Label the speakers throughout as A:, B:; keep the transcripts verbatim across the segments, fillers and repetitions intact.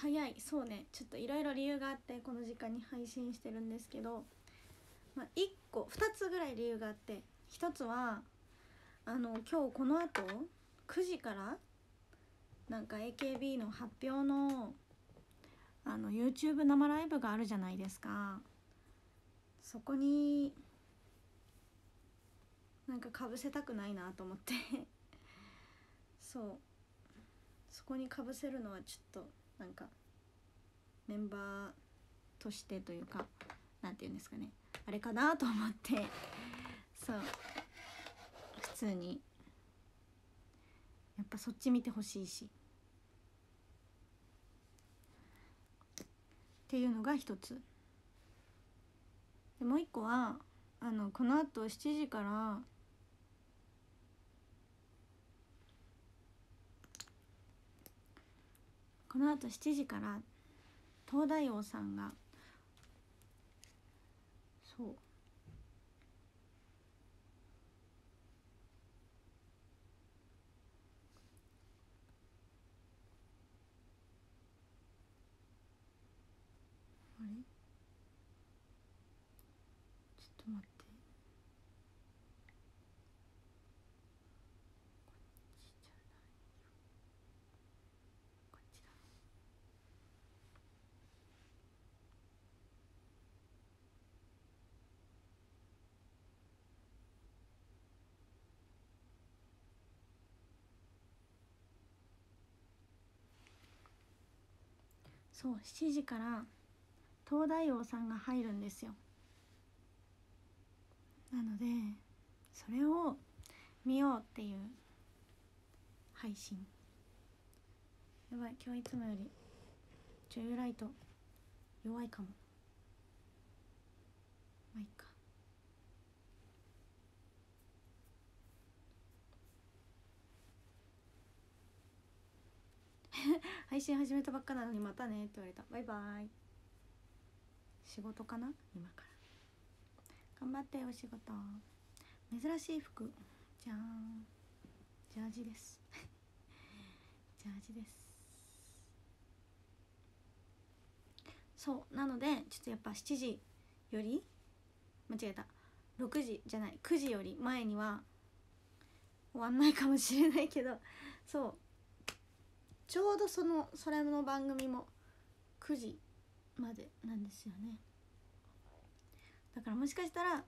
A: 早い。そうね、ちょっといろいろ理由があってこの時間に配信してるんですけど、まあ、いっこふたつぐらい理由があって、ひとつはあの今日このあとくじからなんか エーケービー の発表のあの YouTube 生ライブがあるじゃないですか。そこになんかかぶせたくないなと思ってそう、そこにかぶせるのはちょっとなんかメンバーとしてというか、なんていうんですかね、あれかなと思って、そう普通にやっぱそっち見てほしいしっていうのが一つで、もう一個はあのこのあとしちじからこのあとしちじから東大王さんが、そうあれちょっと待って、こっちだ。そうしちじから東大王さんが入るんですよ。なのでそれを見ようっていう配信。やばい、今日いつもより女優ライト弱いかも。まあいいか。配信始めたばっかなのにまたねって言われた。バイバイ。仕事かな今から。頑張ってお仕事。珍しい服じゃーん、ジャージですジャージです。そうなのでちょっとやっぱしちじより間違えた、ろくじじゃないくじより前には終わんないかもしれないけど、そうちょうどそのそれの番組もくじまでなんですよね。だからもしかしたら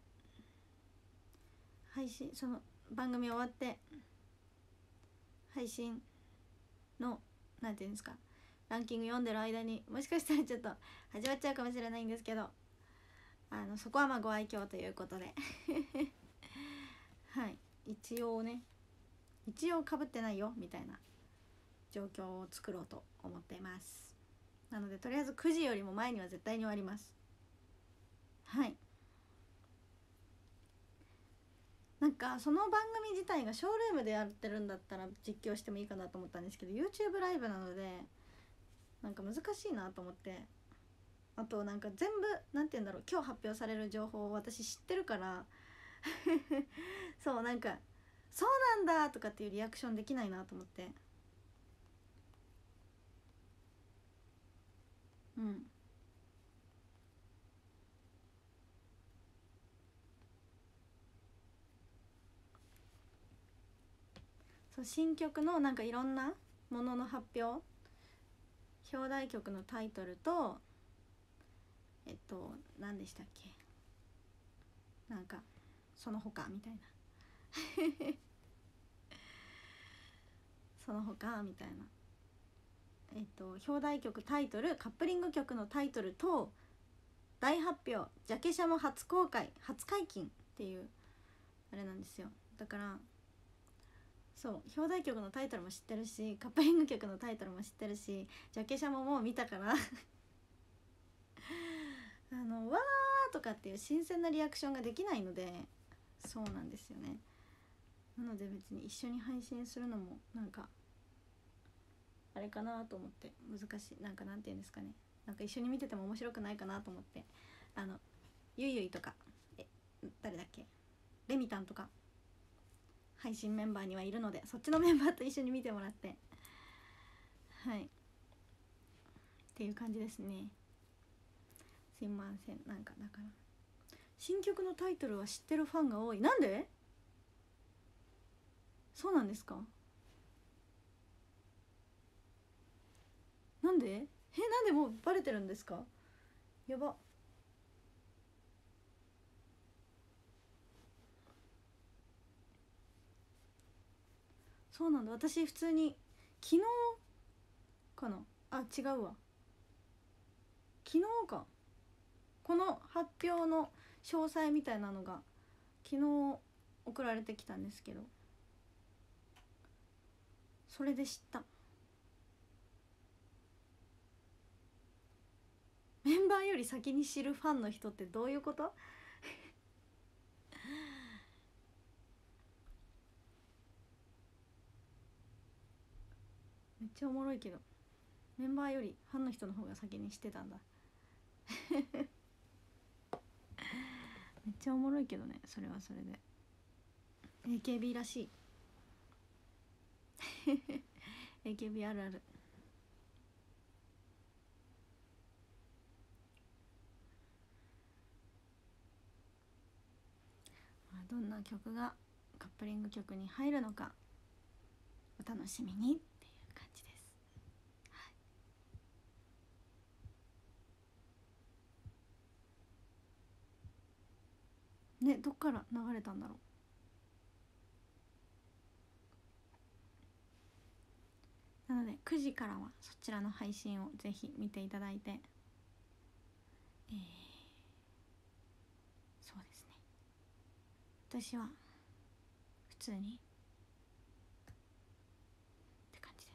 A: 配信、その番組終わって配信のなんていうんですか、ランキング読んでる間にもしかしたらちょっと始まっちゃうかもしれないんですけど、あのそこはまあご愛嬌ということではい一応ね、一応かぶってないよみたいな状況を作ろうと思っています。なのでとりあえずくじよりも前には絶対に終わります。はい、なんかその番組自体がショールームでやってるんだったら実況してもいいかなと思ったんですけど、 YouTube ライブなのでなんか難しいなと思って、あとなんか全部なんて言うんだろう、今日発表される情報を私知ってるからそうなんかそうなんだとかっていうリアクションできないなと思って、うん、そう新曲のなんかいろんなものの発表、表題曲のタイトルとえっと何でしたっけ、なんかその他みたいなその他みたいな、えっと表題曲タイトル、カップリング曲のタイトルと大発表、ジャケ写も初公開初解禁っていうあれなんですよ。だからそう表題曲のタイトルも知ってるし、カップリング曲のタイトルも知ってるし、ジャケ写ももう見たからあのわーとかっていう新鮮なリアクションができないので、そうなんですよね。なので別に一緒に配信するのもなんかあれかなと思って難しい、なんかなんていうんですかね、なんか一緒に見てても面白くないかなと思って、あのゆいゆいとかえ誰だっけ、レミたんとか配信メンバーにはいるので、そっちのメンバーと一緒に見てもらって、はいっっていう感じですね。すいません。なんかだから新曲のタイトルは知ってるファンが多い。なんで？そうなんですか？なんで？え、なんでもうバレてるんですか？やば。そうなんだ。私普通に昨日かな、あ、違うわ、昨日か。この発表の詳細みたいなのが昨日送られてきたんですけど、それで知った。メンバーより先に知るファンの人ってどういうこと？めっちゃおもろいけど、メンバーよりファンの人の方が先に知ってたんだ。めっちゃおもろいけどね、それはそれで エーケービー らしい。エーケービー あるある。どんな曲がカップリング曲に入るのかお楽しみにっていう感じです。はい、ね、どっから流れたんだろう。なのでくじからはそちらの配信をぜひ見ていただいて、えー、そうですね、私は普通にって感じです。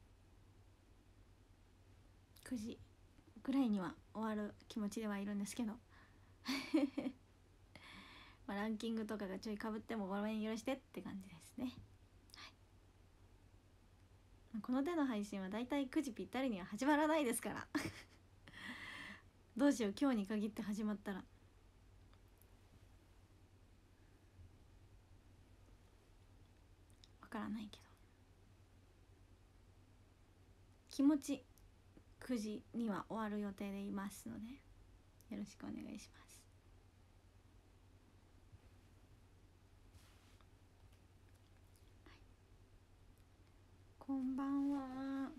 A: くじぐらいには終わる気持ちではいるんですけどまあランキングとかがちょいかぶってもごめん許してって感じですね。はい、この手の配信はだいたいくじぴったりには始まらないですからどうしよう、今日に限って始まったら。わからないけど、気持ちくじには終わる予定でいますのでよろしくお願いします。はい、こんばんは。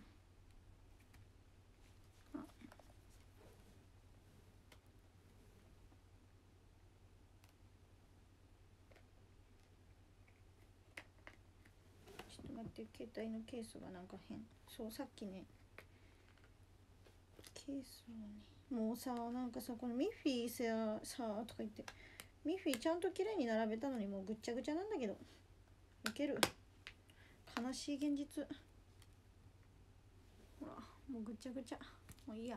A: ちょっと待って、携帯のケースがなんか変。そう、さっきねケースをね、もうさ、なんかさ、このミッフィーささとか言って、ミッフィーちゃんと綺麗に並べたのにもうぐっちゃぐちゃなんだけど、ウケる。悲しい現実。ほらもうぐちゃぐちゃ、もういいや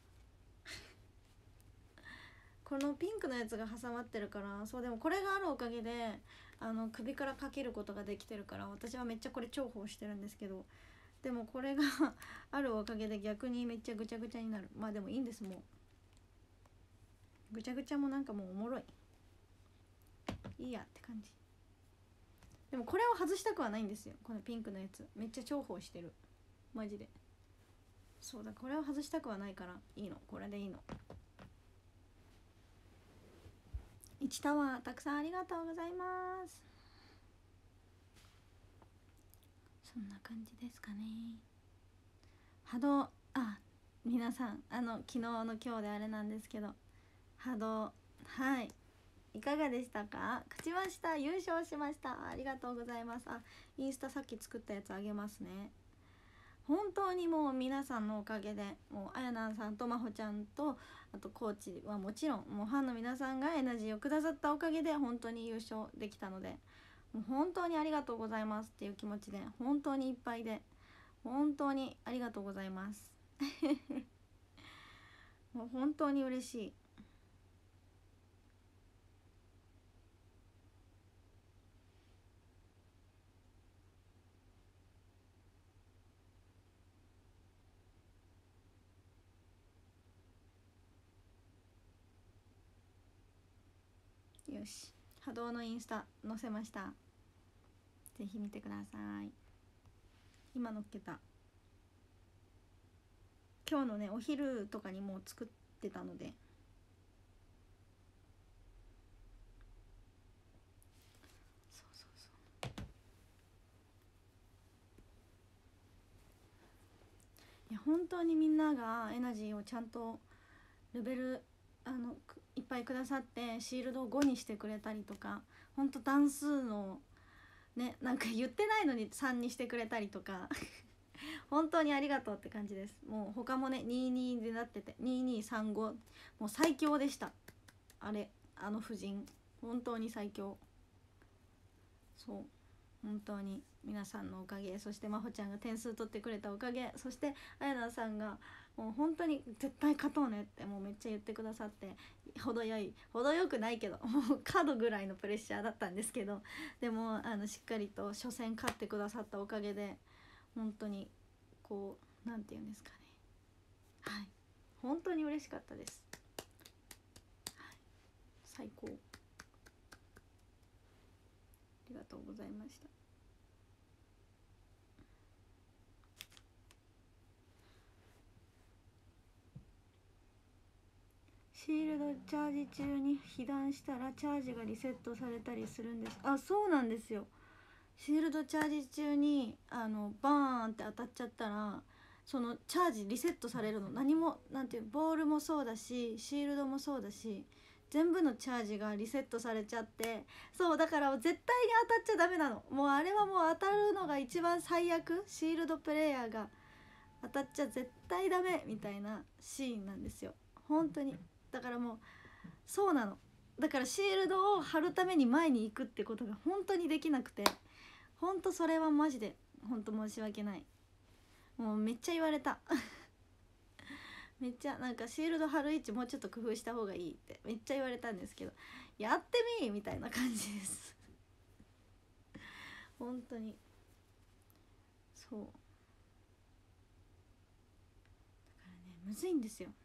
A: このピンクのやつが挟まってるから。そう、でもこれがあるおかげであの首からかけることができてるから、私はめっちゃこれ重宝してるんですけど、でもこれがあるおかげで逆にめっちゃぐちゃぐちゃになる。まあでもいいんです、もうぐちゃぐちゃもなんかもうおもろい、いいやって感じ。でもこれを外したくはないんですよ、このピンクのやつめっちゃ重宝してるマジで。そうだ、これを外したくはないからいいの、これでいいの。いちタワーたくさんありがとうございます。そんな感じですかね。波動、あ、皆さんあの昨日の今日であれなんですけど、波動、はいいかがでしたか？勝ちました、優勝しました、ありがとうございます。あ、インスタさっき作ったやつあげますね。本当にもう皆さんのおかげで、もうあやなんさんとまほちゃんとあとコーチはもちろん、もうファンの皆さんがエナジーをくださったおかげで本当に優勝できたので、もう本当にありがとうございますっていう気持ちで本当にいっぱいで、本当にありがとうございますもう本当に嬉しい。よし、波動のインスタ載せました、ぜひ見てください。今載っけた。 今日のねお昼とかにもう作ってたので、そうそうそう、いや本当にみんながエナジーをちゃんとレベルあのいっぱいくださってシールドをごにしてくれたりとか、ほんと段数のねなんか言ってないのにさんにしてくれたりとか本当にありがとうって感じです。もう他もねにじゅうにでなっててにじゅうに、さんじゅうご、もう最強でした。あれあの夫人本当に最強。そう本当に皆さんのおかげ、そしてまほちゃんが点数取ってくれたおかげ、そしてあやなさんがもう本当に絶対勝とうねってもうめっちゃ言ってくださって、程よい程よくないけどもう角ぐらいのプレッシャーだったんですけど、でもあのしっかりと初戦勝ってくださったおかげで本当にこうなんて言うんですかね、はい本当に嬉しかったです、はい、最高、ありがとうございました。シールドチャージ中に被弾したらチャージがリセットされたりするんです。あ、そうなんですよ。シールドチャージ中にあのバーンって当たっちゃったらそのチャージリセットされるの。何もなんていうボールもそうだしシールドもそうだし全部のチャージがリセットされちゃって、そうだから絶対に当たっちゃダメなの。もうあれはもう当たるのが一番最悪。シールドプレイヤーが当たっちゃ絶対ダメみたいなシーンなんですよ本当に。だからもうそうなの。だからシールドを貼るために前に行くってことが本当にできなくて、本当それはマジで本当申し訳ない。もうめっちゃ言われためっちゃなんかシールド貼る位置もうちょっと工夫した方がいいってめっちゃ言われたんですけど、やってみーみたいな感じです本当にそうだからね、むずいんですよ。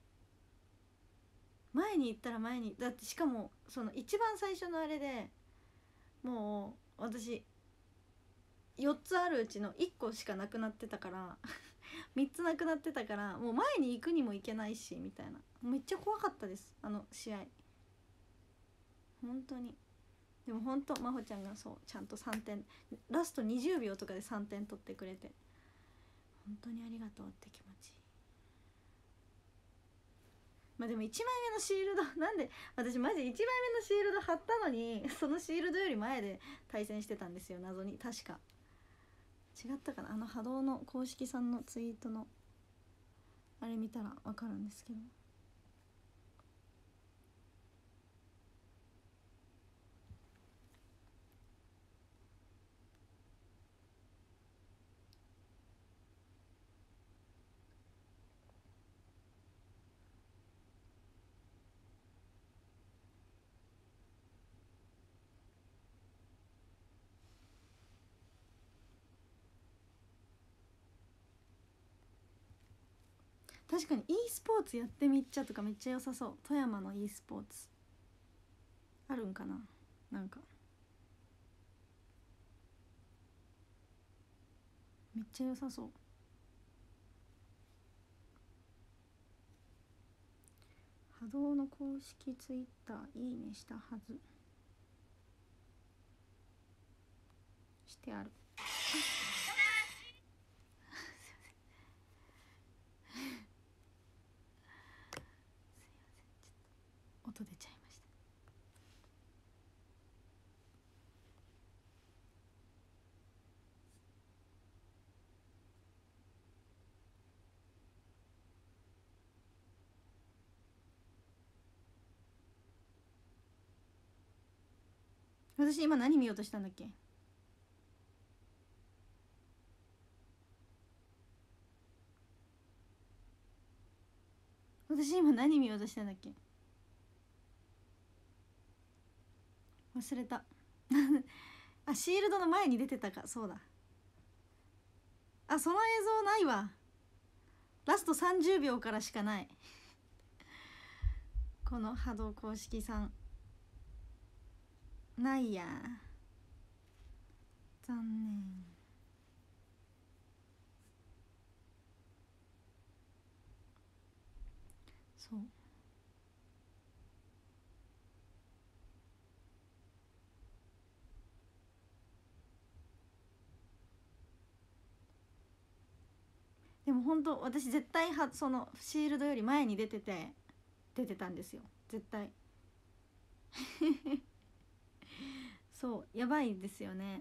A: 前に行ったら前にだって、しかもその一番最初のあれでもう私よっつあるうちのいっこしかなくなってたからみっつなくなってたから、もう前に行くにも行けないしみたいな、めっちゃ怖かったですあの試合本当に。でも本当真帆ちゃんがそうちゃんとさんてん、ラストにじゅうびょうとかでさんてん取ってくれて本当にありがとうって気持ちいい。まあでもいちまいめのシールドなんで私マジいちまいめのシールド貼ったのにそのシールドより前で対戦してたんですよ謎に。確か違ったかな、あの波動の公式さんのツイートのあれ見たら分かるんですけど、確かに e スポーツやってみっちゃとかめっちゃ良さそう。富山の e スポーツあるんかな、なんかめっちゃ良さそう。波動の公式ツイッターいいねしたはず、してある音出ちゃいました。私今何見ようとしたんだっけ。私今何見ようとしたんだっけ、忘れたあ、シールドの前に出てたか、そうだ。あ、その映像ないわ。ラストさんじゅうびょうからしかないこの波動公式さんないや、残念。 そうでも本当私絶対はそのシールドより前に出てて出てたんですよ絶対そうやばいですよね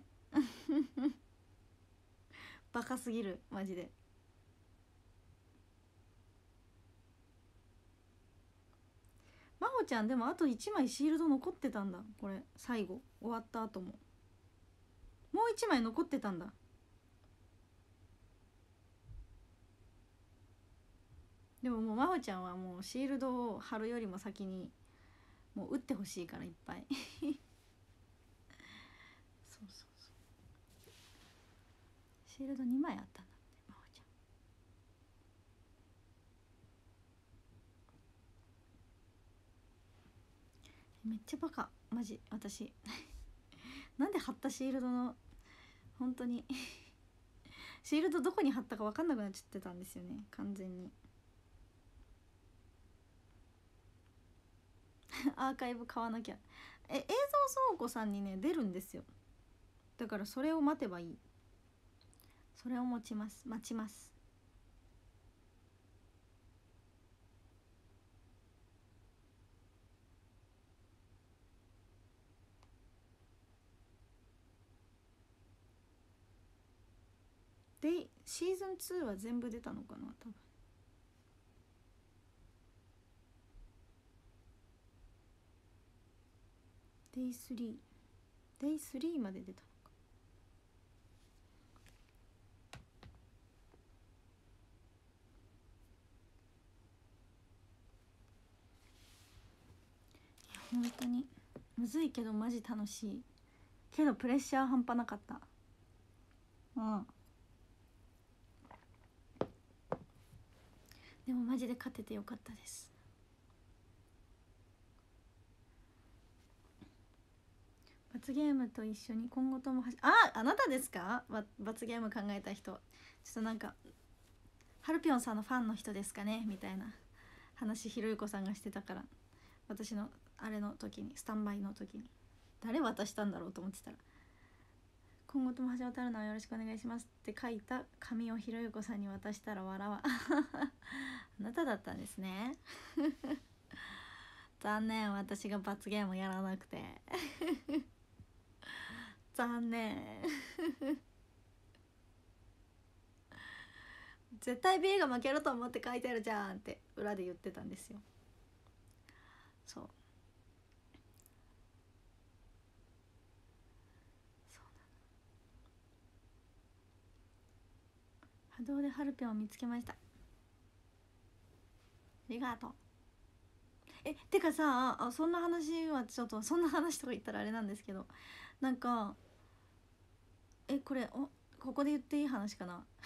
A: バカすぎるマジで。真帆ちゃんでもあといちまいシールド残ってたんだ。これ最後終わった後ももういちまい残ってたんだ。でももう真帆ちゃんはもうシールドを貼るよりも先にもう打ってほしいからいっぱいそうそうそうシールドにまいあったんだって真帆ちゃん。めっちゃバカマジ私なんで貼ったシールドの本当にシールドどこに貼ったか分かんなくなっちゃってたんですよね完全にアーカイブ買わなきゃ。え映像倉庫さんにね出るんですよ。だからそれを待てばいい。それを持ちます待ちます。でシーズンツーは全部出たのかな多分。デイスリーデイスリーまで出たのか。いや本当にむずいけどマジ楽しいけどプレッシャー半端なかった。うんでもマジで勝ててよかったです。罰ゲームと一緒に今後ともはしああなたですか罰ゲーム考えた人。ちょっとなんかハルピョンさんのファンの人ですかねみたいな話ひろゆこさんがしてたから私のあれの時にスタンバイの時に誰渡したんだろうと思ってたら今後とも橋渡るのはよろしくお願いしますって書いた紙をひろゆこさんに渡したら笑わあなただったんですね残念私が罰ゲームやらなくて残念絶対 B が負けると思って書いてあるじゃんって裏で言ってたんですよ。そう波動でハルピョンを見つけました。ありがとう。えてかさあそんな話はちょっとそんな話とか言ったらあれなんですけどなんかえこれおここで言っていい話かな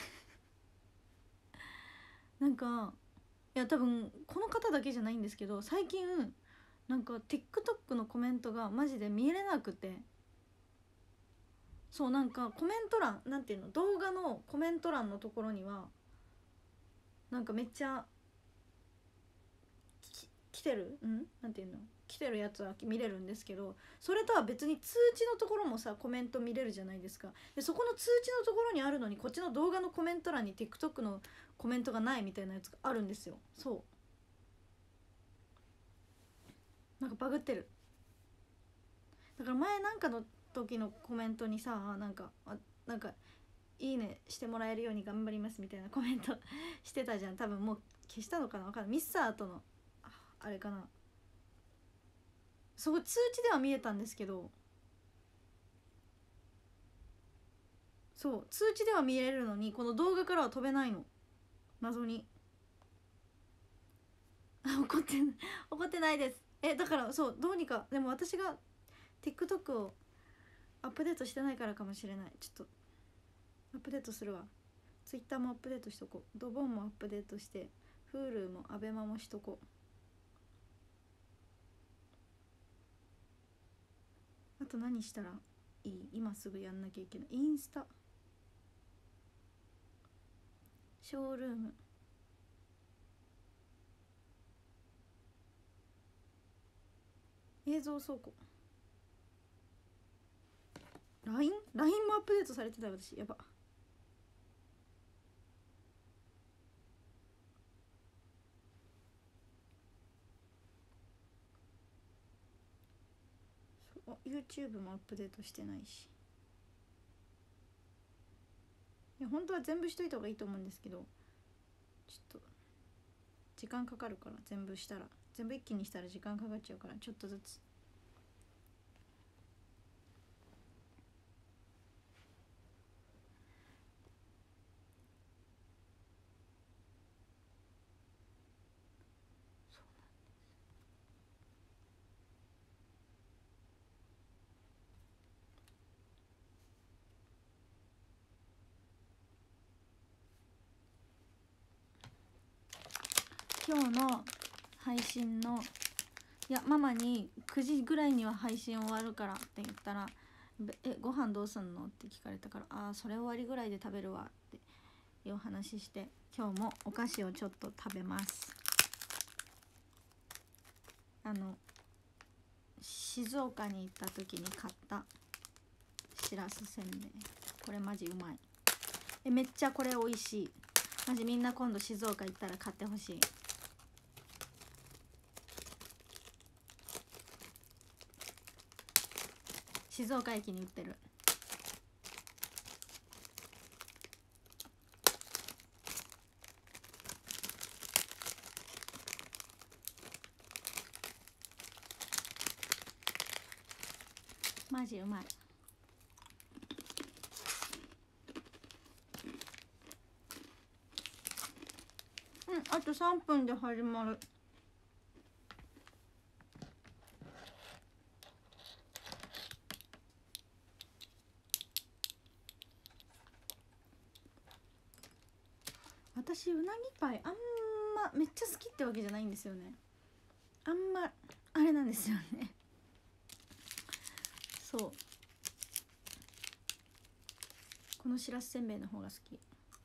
A: なんかいや多分この方だけじゃないんですけど最近なんか TikTok のコメントがマジで見れなくてそうなんかコメント欄なんていうの動画のコメント欄のところにはなんかめっちゃ来てるんなんていうの来てるやつは見れるんですけどそれとは別に通知のところもさコメント見れるじゃないですか。でそこの通知のところにあるのにこっちの動画のコメント欄に TikTok のコメントがないみたいなやつがあるんですよ。そうなんかバグってる。だから前なんかの時のコメントにさなんかあなんかいいねしてもらえるように頑張りますみたいなコメントしてたじゃん。多分もう消したのかな分かんない。ミスターとのああれかなそこ通知では見えたんですけどそう通知では見えるのにこの動画からは飛べないの謎に怒ってない怒ってないです。えだからそうどうにかでも私が TikTok をアップデートしてないからかもしれない。ちょっとアップデートするわ。 Twitter もアップデートしとこう。ドボンもアップデートして Hulu も アベマ もしとこう。あと何したらいい今すぐやんなきゃいけない。インスタショールーム映像倉庫 ライン？ ライン もアップデートされてたよ私。やば。そう YouTube もアップデートしてないし。いや本当は全部しといた方がいいと思うんですけど、ちょっと時間かかるから、全部したら全部一気にしたら時間かかっちゃうから、ちょっとずつ。今日の配信の、いやママにくじぐらいには配信終わるからって言ったら、えご飯どうすんのって聞かれたから、ああそれ終わりぐらいで食べるわっていう話して、今日もお菓子をちょっと食べます。あの静岡に行った時に買ったしらすせんべい、これマジうまい。えめっちゃこれ美味しい。マジみんな今度静岡行ったら買ってほしい。静岡駅に売ってる。マジうまい。うん、あとさんぷんで始まる。私うなぎパイあんまめっちゃ好きってわけじゃないんですよね。あんまあれなんですよねそうこのしらすせんべいの方が好き。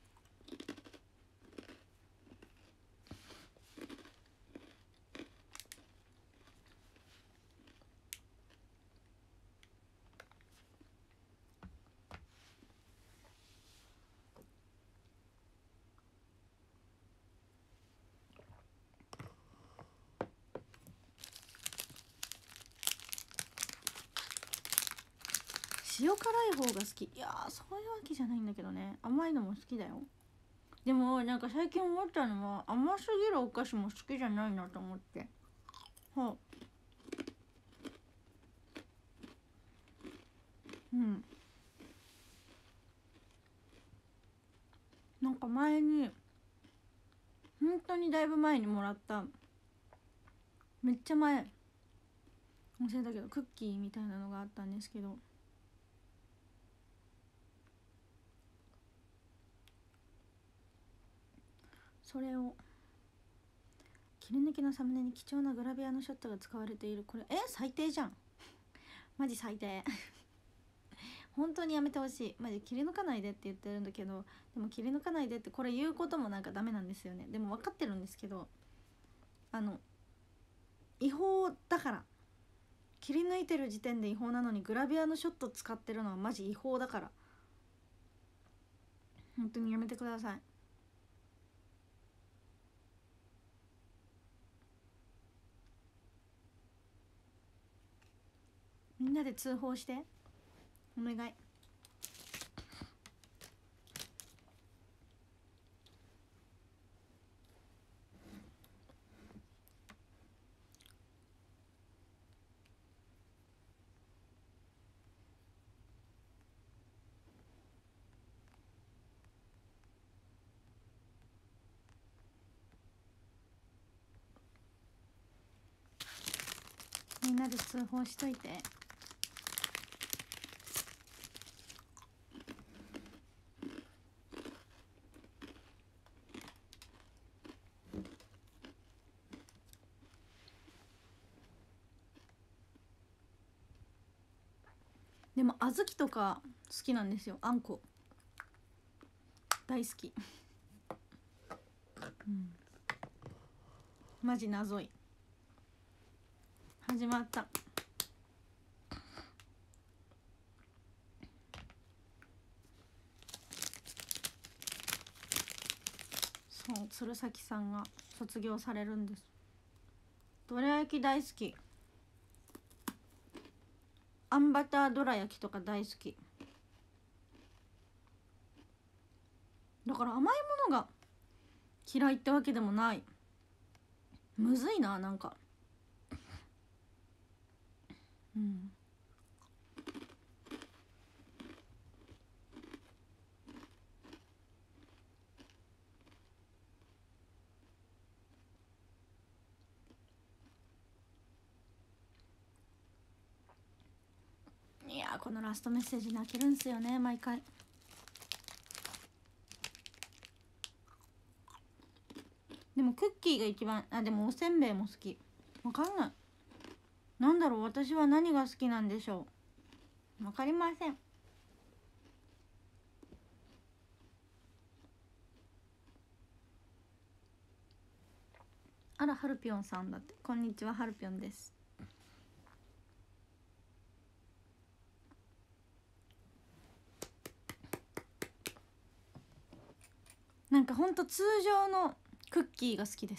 A: 塩辛い方が好き。いやーそういうわけじゃないんだけどね、甘いのも好きだよ。でもなんか最近思ったのは、甘すぎるお菓子も好きじゃないなと思って。はうんなんか前に本当にだいぶ前にもらった、めっちゃ前忘れたけどクッキーみたいなのがあったんですけど、それを切り抜きのサムネに貴重なグラビアのショットが使われている。これえ最低じゃんマジ最低本当にやめてほしい。マジ切り抜かないでって言ってるんだけど、でも切り抜かないでってこれ言うこともなんかダメなんですよね。でも分かってるんですけど、あの違法だから、切り抜いてる時点で違法なのにグラビアのショット使ってるのはマジ違法だから、本当にやめてください。みんなで通報してお願い。みんなで通報しといて。でも小豆とか好きなんですよ。あんこ大好きうんマジ謎い。始まった。 そう鶴崎さんが卒業されるんです。どら焼き大好き。あんバターどら焼きとか大好きだから、甘いものが嫌いってわけでもない。むずいな、なんか。うん。いやー、このラストメッセージ泣けるんすよね、毎回。でもクッキーが一番、あ、でもおせんべいも好き。わかんない。なんだろう、私は何が好きなんでしょう。わかりません。あら、ハルピョンさんだって。こんにちは、ハルピョンです。なんかほんと通常のクッキーが好きです。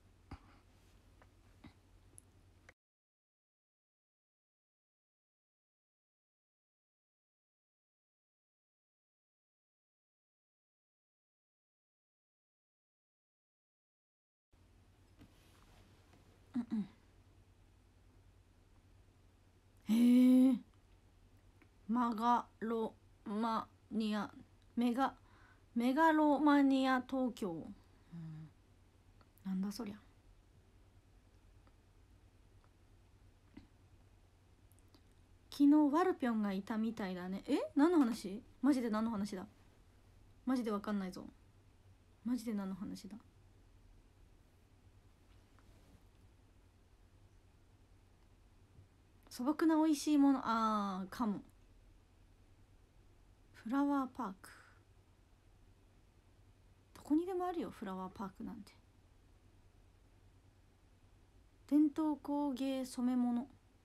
A: うんうん。へえ。マガロマニアメガメガロマニア東京、うん、なんだそりゃ。昨日ワルピョンがいたみたいだね。え、何の話？マジで何の話だ？マジでわかんないぞ。マジで何の話だ？素朴な美味しいもの、あーかも。フラワーパーク、どこにでもあるよフラワーパークなんて。伝統工芸染め物、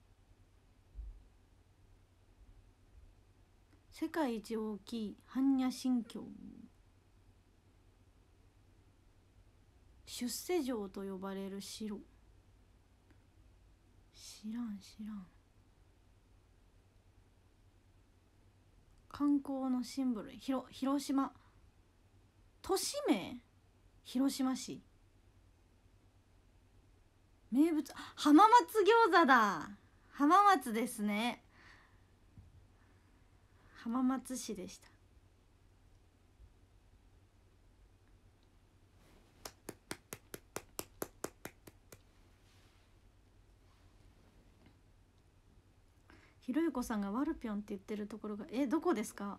A: 世界一大きい般若心経、出世城と呼ばれる城、知らん知らん。観光のシンボル、ひろ広島、都市名広島市、名物浜松餃子だ。浜松ですね。浜松市でした。ひろゆこさんがワルピョンって言ってるところが、え、どこですか？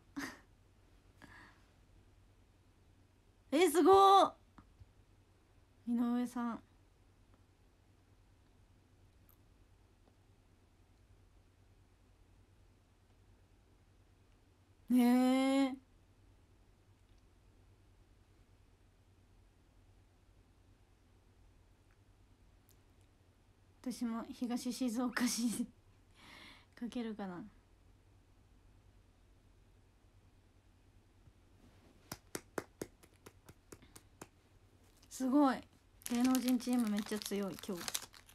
A: え、すごー。井上さん、ねえ。私も東静岡市かけるかな。すごい、芸能人チームめっちゃ強い今日。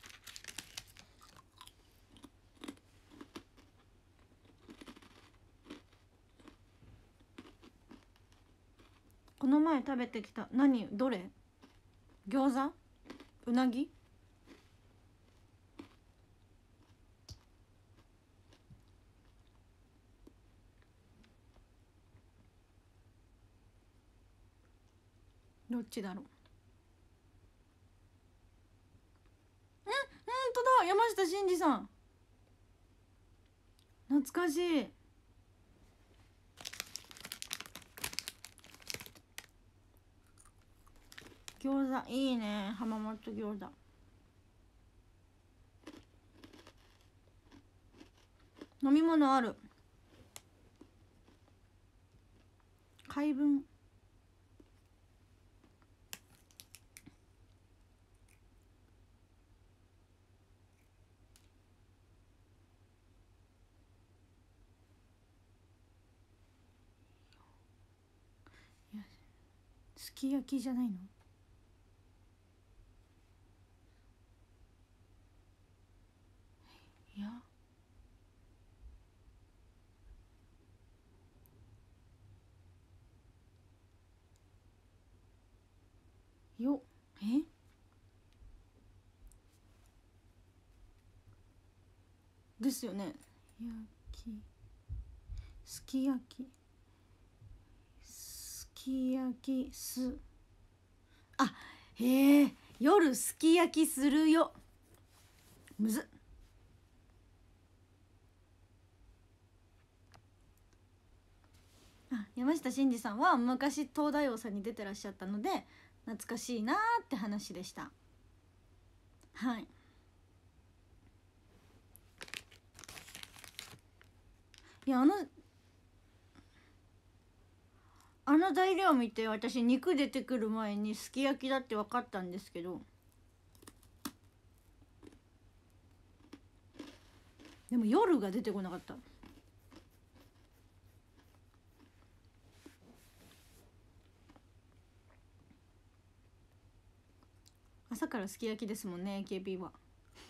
A: この前食べてきた、何、どれ？餃子？うなぎ？どっちだろう。ほんとだ、山下真司さん、懐かしい。餃子いいね、浜松餃子。飲み物ある？海文、 すき焼きじゃないの？いやよえですよね。焼きすき焼きすき焼きすあへえ夜すき焼きするよむずっ。あ山下真司さんは昔東大王さんに出てらっしゃったので懐かしいなーって話でした。はい。いやあのあの材料を見て私肉出てくる前にすき焼きだって分かったんですけど、でも夜が出てこなかった。朝からすき焼きですもんね エーケーピー は。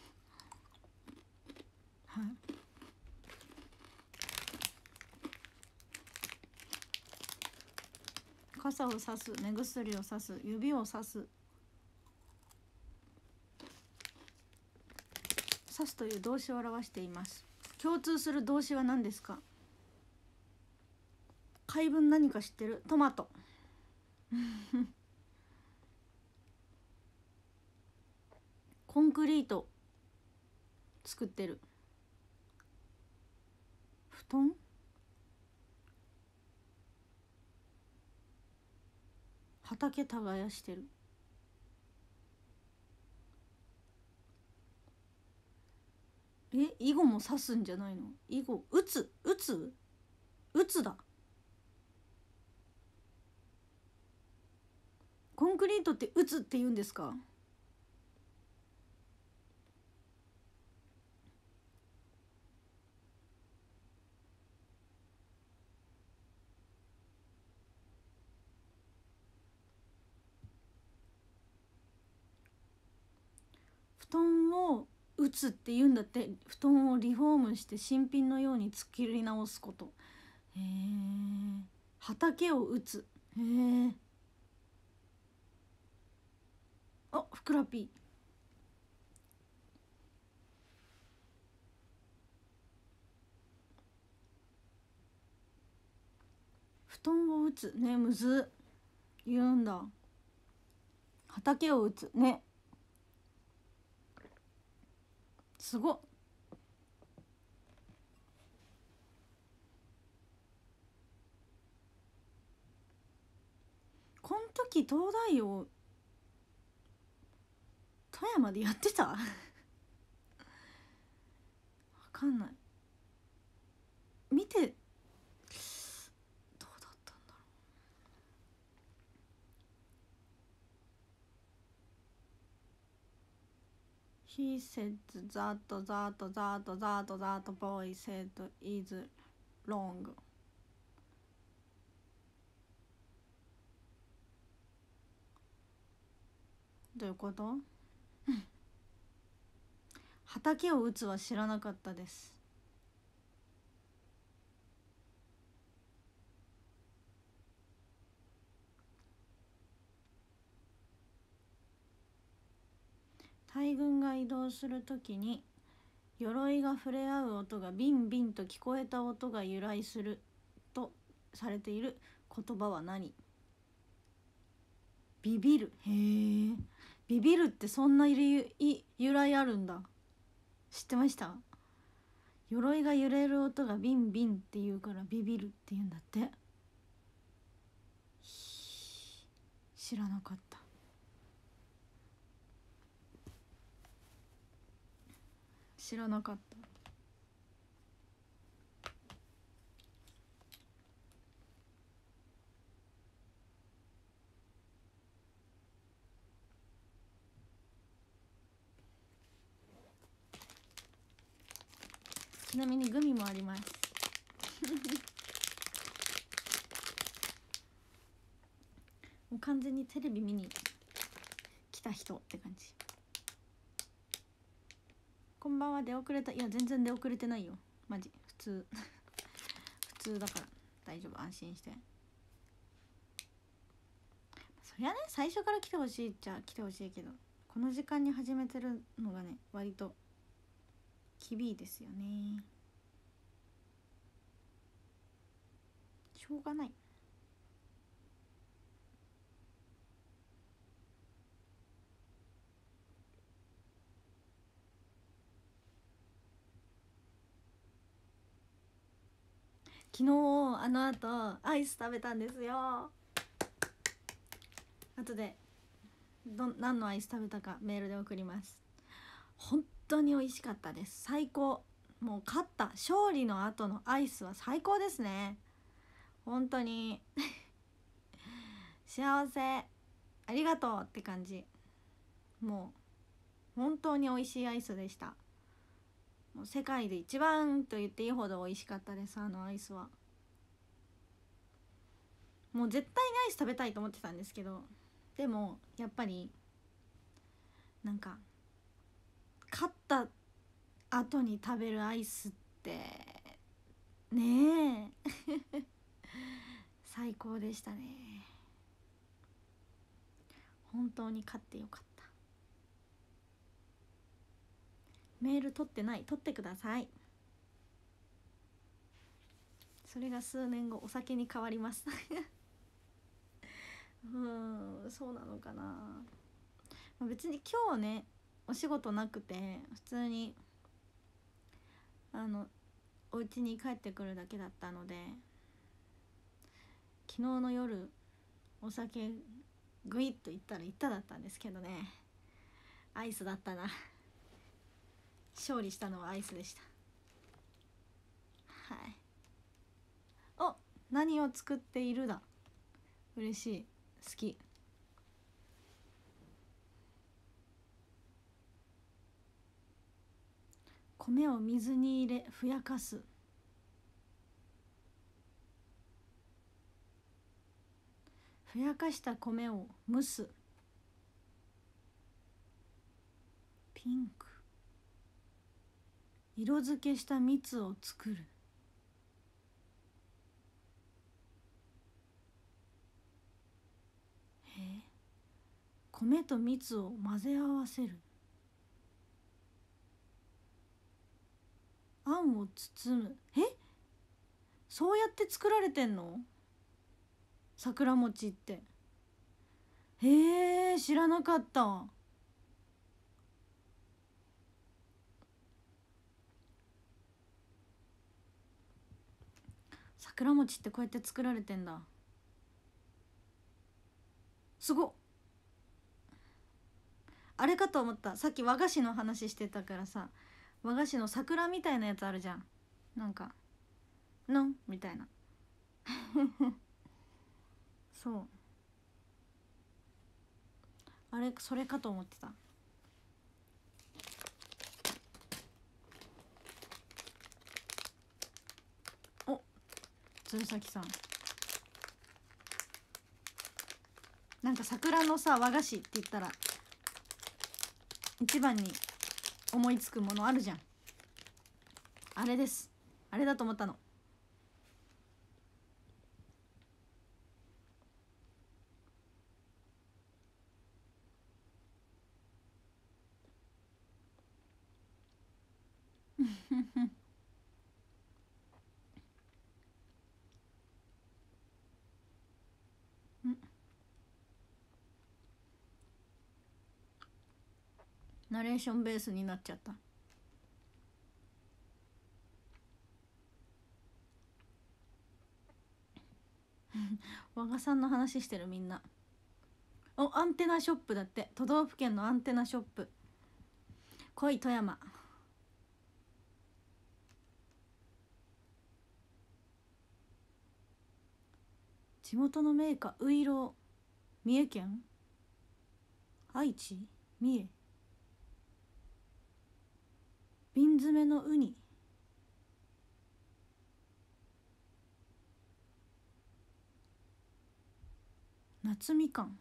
A: はい。傘をさす、目薬をさす、指をさす。さすという動詞を表しています。共通する動詞は何ですか？回文何か知ってる？トマトコンクリート作ってる。布団畑耕してる。え囲碁も刺すんじゃないの？囲碁打つ打つ打つだ。コンクリートって打つって言うんですか？布団を打つって言うんだって。布団をリフォームして新品のように作り直すこと。へえ。畑を打つ。へえ。あふくら P。布団を打つねむずっ。言うんだ。畑を打つねすごっ。こん時東大王富山でやってたわかんない。見てどうだったんだろう。He said that that that that that boy said is wrong。どういうこと？畑を打つは知らなかったです。大軍が移動するときに鎧が触れ合う音がビンビンと聞こえた音が由来するとされている言葉は何？ビビる。へえ。ビビるってそんな由来あるんだ。知ってました？鎧が揺れる音がビンビンって言うからビビるって言うんだって。知らなかった。知らなかった。ちなみにグミもありますもう完全にテレビ見に来た人って感じ。こんばんは。出遅れた。いや全然出遅れてないよマジ。普通普通だから大丈夫、安心して。そりゃね、最初から来てほしいっちゃ来てほしいけど、この時間に始めてるのがね割と厳しいですよね。しょうがない。昨日あのあとアイス食べたんですよ。後でど何のアイス食べたかメールで送ります。本当に美味しかったです。最高。もう勝った勝利の後のアイスは最高ですね。本当に幸せ、ありがとうって感じ。もう本当に美味しいアイスでした。もう世界で一番と言っていいほど美味しかったです。あのアイスはもう絶対にアイス食べたいと思ってたんですけど、でもやっぱりなんか勝った後に食べるアイスってねえ最高でしたね。本当に勝ってよかった。メール取ってない？取ってください。それが数年後お酒に変わりますうーん、そうなのかな。別に今日ねお仕事なくて普通にあのお家に帰ってくるだけだったので、昨日の夜お酒グイッといったらいっただったんですけどね、アイスだったな。勝利したのはアイスでした。はい。お、何を作っているだ。嬉しい、好き。米を水に入れふやかす。ふやかした米を蒸す。ピンク。色付けした蜜を作る。へえ、米と蜜を混ぜ合わせる。あんを包む。え、そうやって作られてんの？桜餅って。へえ、知らなかった。桜餅ってこうやって作られてんだ。すごっ。あれかと思った。さっき和菓子の話してたからさ、和菓子の桜みたいなやつあるじゃん。なんかのんみたいなそう、あれそれかと思ってた。お、鶴崎さん、なんか桜のさ和菓子って言ったら一番に思いつくものあるじゃん。あれです。あれだと思ったの。ナレーションベースになっちゃった和賀さんの話してるみんな。お、アンテナショップだって。都道府県のアンテナショップ。来い富山。地元のメーカーういろう。三重県、愛知、三重。瓶詰めのウニ。 夏みかん。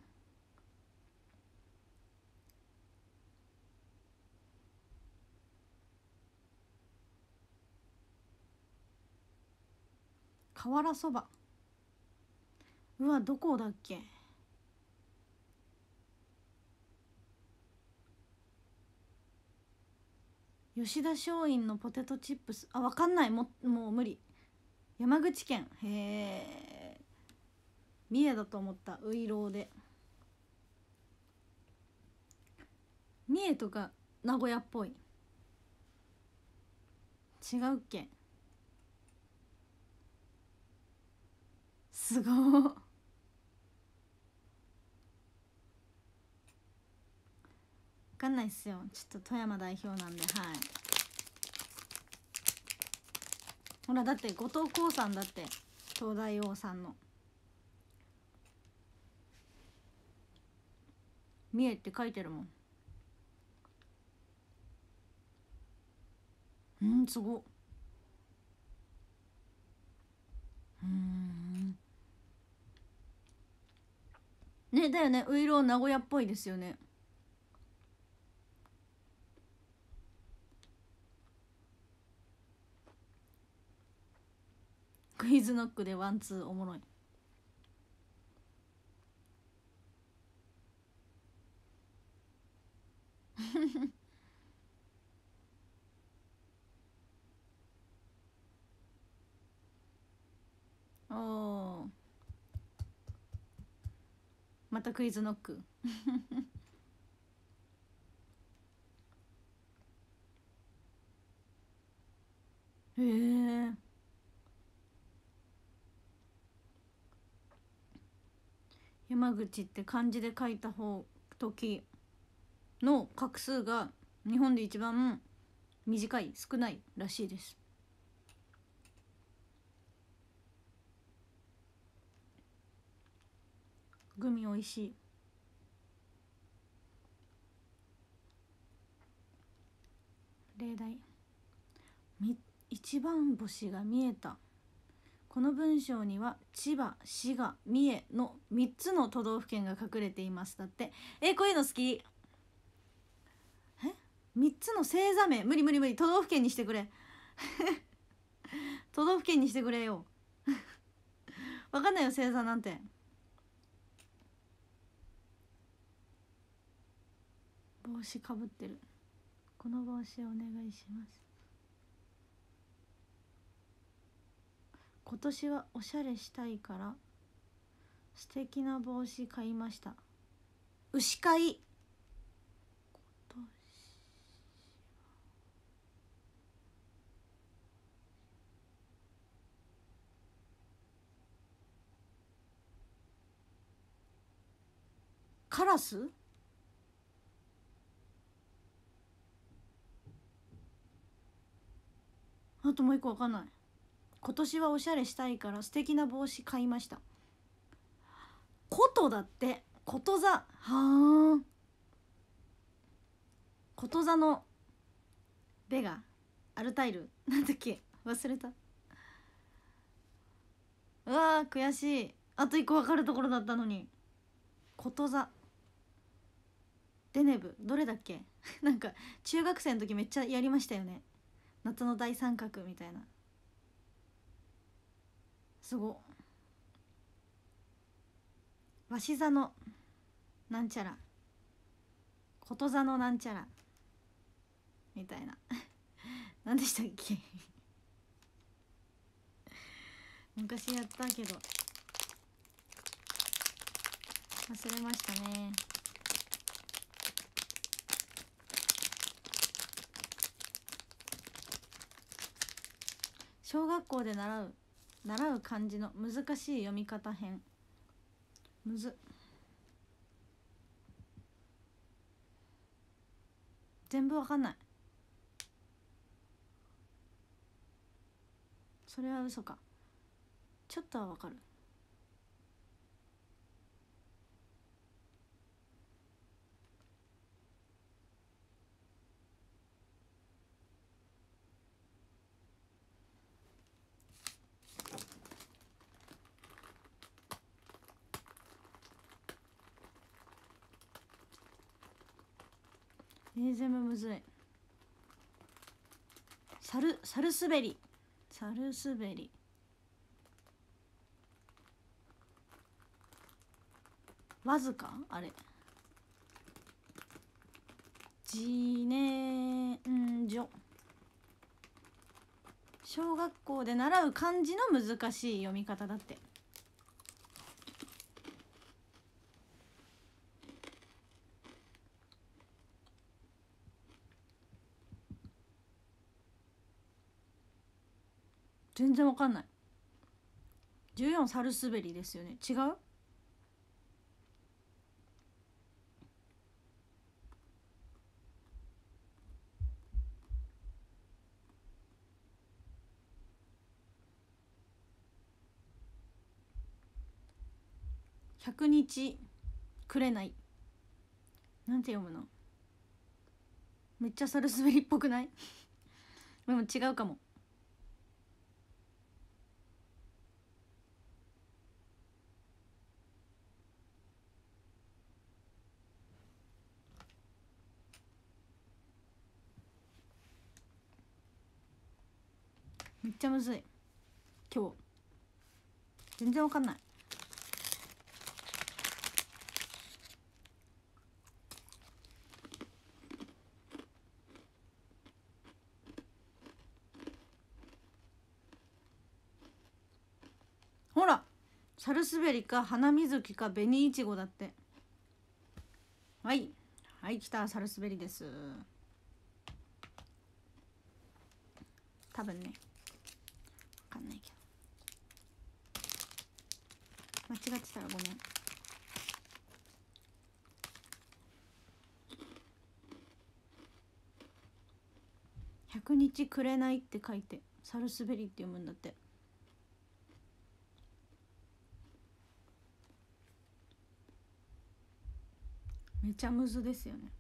A: 瓦そば。うわ、どこだっけ。吉田松陰のポテトチップス。あ、わかんない。ももう無理。山口県。へえ。三重だと思った。ういろうで。三重とか名古屋っぽい。違うっけ。すごー。わかんないっすよ。ちょっと富山代表なんで。はい。ほらだって後藤光さんだって、東大王さんの三重って書いてるもん。うん、すごっ。うん。ね、だよね。ういろう名古屋っぽいですよね。クイズノックでワンツーおもろい。おお。またクイズノック。へえ。山口って漢字で書いた方時の画数が日本で一番短い、少ないらしいです。グミおいしい。例題。み一番星が見えた。この文章には千葉、滋賀、三重のみっつの都道府県が隠れています。だって。え、こういうの好き。え、みっつの星座名。無理無理無理。都道府県にしてくれ。都道府県にしてくれよ。わかんないよ、星座なんて。帽子かぶってる。この帽子お願いします。今年はおしゃれしたいから素敵な帽子買いました。牛飼い。今年カラス。あともう一個わかんない。今年はおしゃれしたいから素敵な帽子買いました。ことだって。こと座。はあ。こと座のベガアルタイルなんだっけ、忘れた。うわー悔しい。あと一個分かるところだったのに。こと座デネブどれだっけ。なんか中学生の時めっちゃやりましたよね。夏の大三角みたいな。すご。鷲座のなんちゃら、こと座のなんちゃらみたいな。何でしたっけ。昔やったけど忘れましたね。小学校で習う習う漢字の難しい読み方編。むずっ。全部わかんない。それは嘘か。ちょっとはわかる。 えー、全部むずい。サルサルスベリ、サルスベリ、わずかあれ、自然薯、小学校で習う漢字の難しい読み方だって。全然わかんない。じゅうよんサルスベリですよね。違う？百日くれない、なんて読むの？めっちゃサルスベリっぽくない？でも違うかも。めっちゃむずい今日。全然わかんない。ほら、サルスベリか花水木か紅いちごだって。はいはい、来た。サルスベリです。多分ね、わかんないけど、間違ってたらごめん。百日くれないって書いてサルスベリって読むんだって。めちゃむずですよね。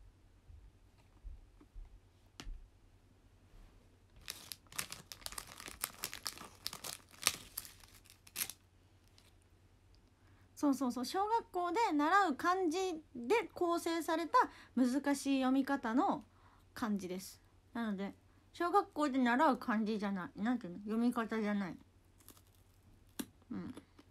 A: そうそうそう、小学校で習う漢字で構成された難しい読み方の漢字です。なので小学校で習う漢字じゃない、なんていうの、読み方じゃない。うん。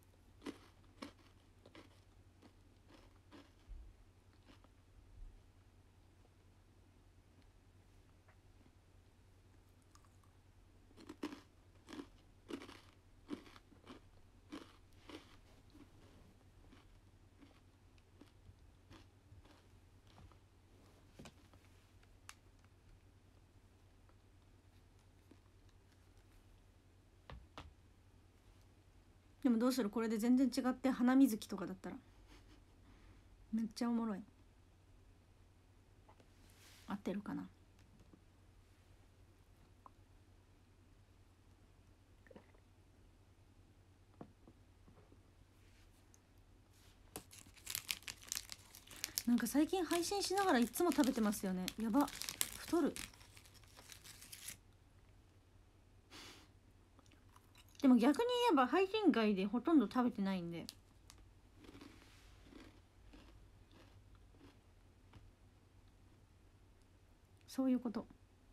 A: でもどうする、これで全然違って花水木とかだったらめっちゃおもろい。合ってるかな。なんか最近配信しながらいつも食べてますよね。やば、太る。でも逆に言えば配信外でほとんど食べてないんで、そういうこと。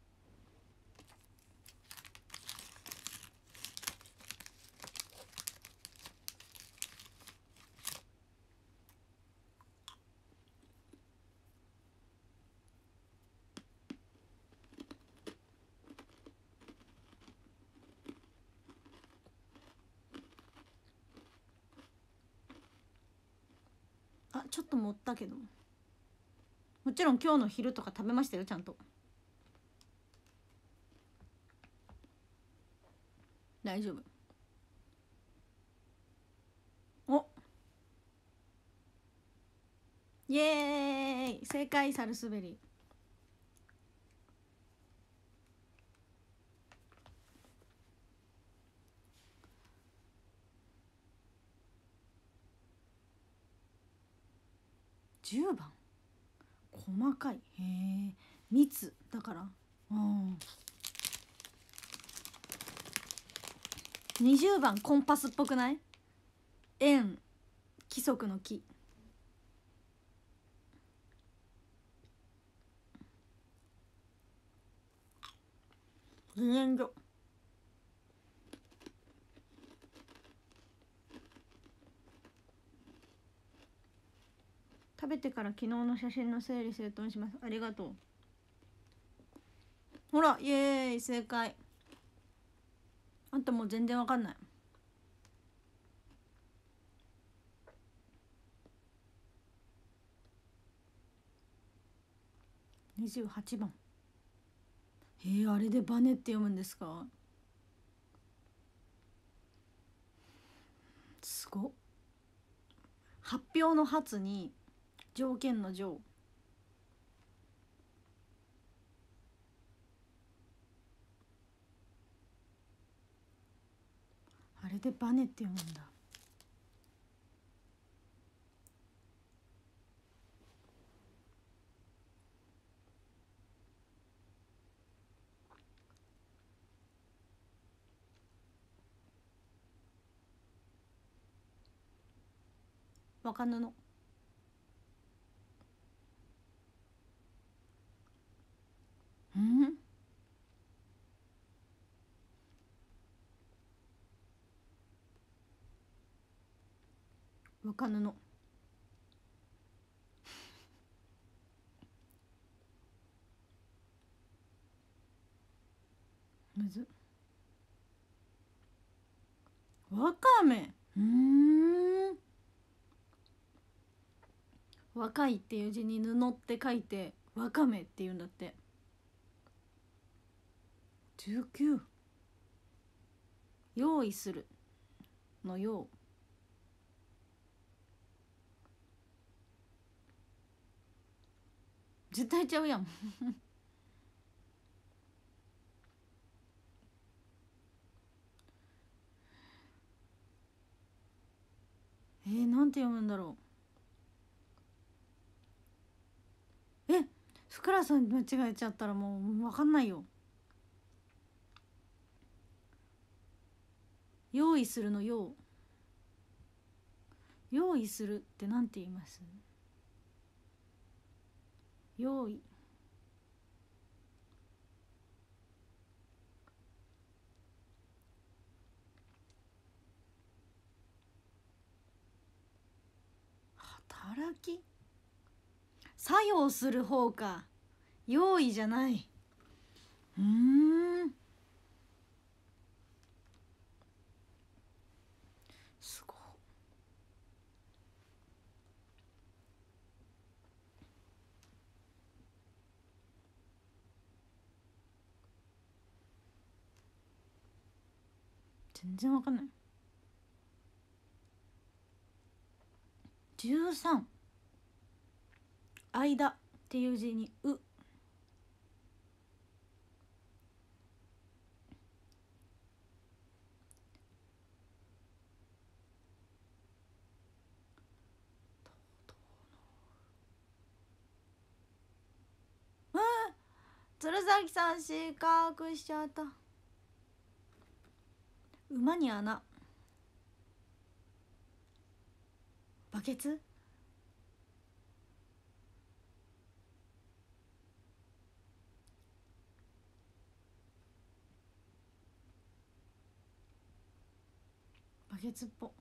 A: あ、ちょっと盛ったけど、もちろん今日の昼とか食べましたよ、ちゃんと。大丈夫。お、イエーイ、正解、サルスベリ。じゅうばん、細かい。へえ、密だから。うん。にじゅうばんコンパスっぽくない？円、規則の木。 自然薯。食べてから昨日の写真の整理整頓します。ありがとう。ほら、イエーイ、正解。あんたもう全然わかんない。にじゅうはちばん。えー、あれでバネって読むんですか？すごっ。発表の発に条件の条。あれでバネって読むんだ。若布。うん若布。むず。わかめ。うーん。若いっていう字に布って書いてわかめっていうんだって。じゅうきゅう。用意するの用。絶対ちゃうやん。えー、なんて読むんだろう。え、ふくらさん間違えちゃったらもう分かんないよ。用意するの用。用意するってなんて言います？用意。働き。作用する方か。用意じゃない。うーん。すごい。全然わかんない。じゅうさん。間っていう字にう。うん、鶴崎さん失格しちゃった。馬に穴。バケツ。バケツっぽ。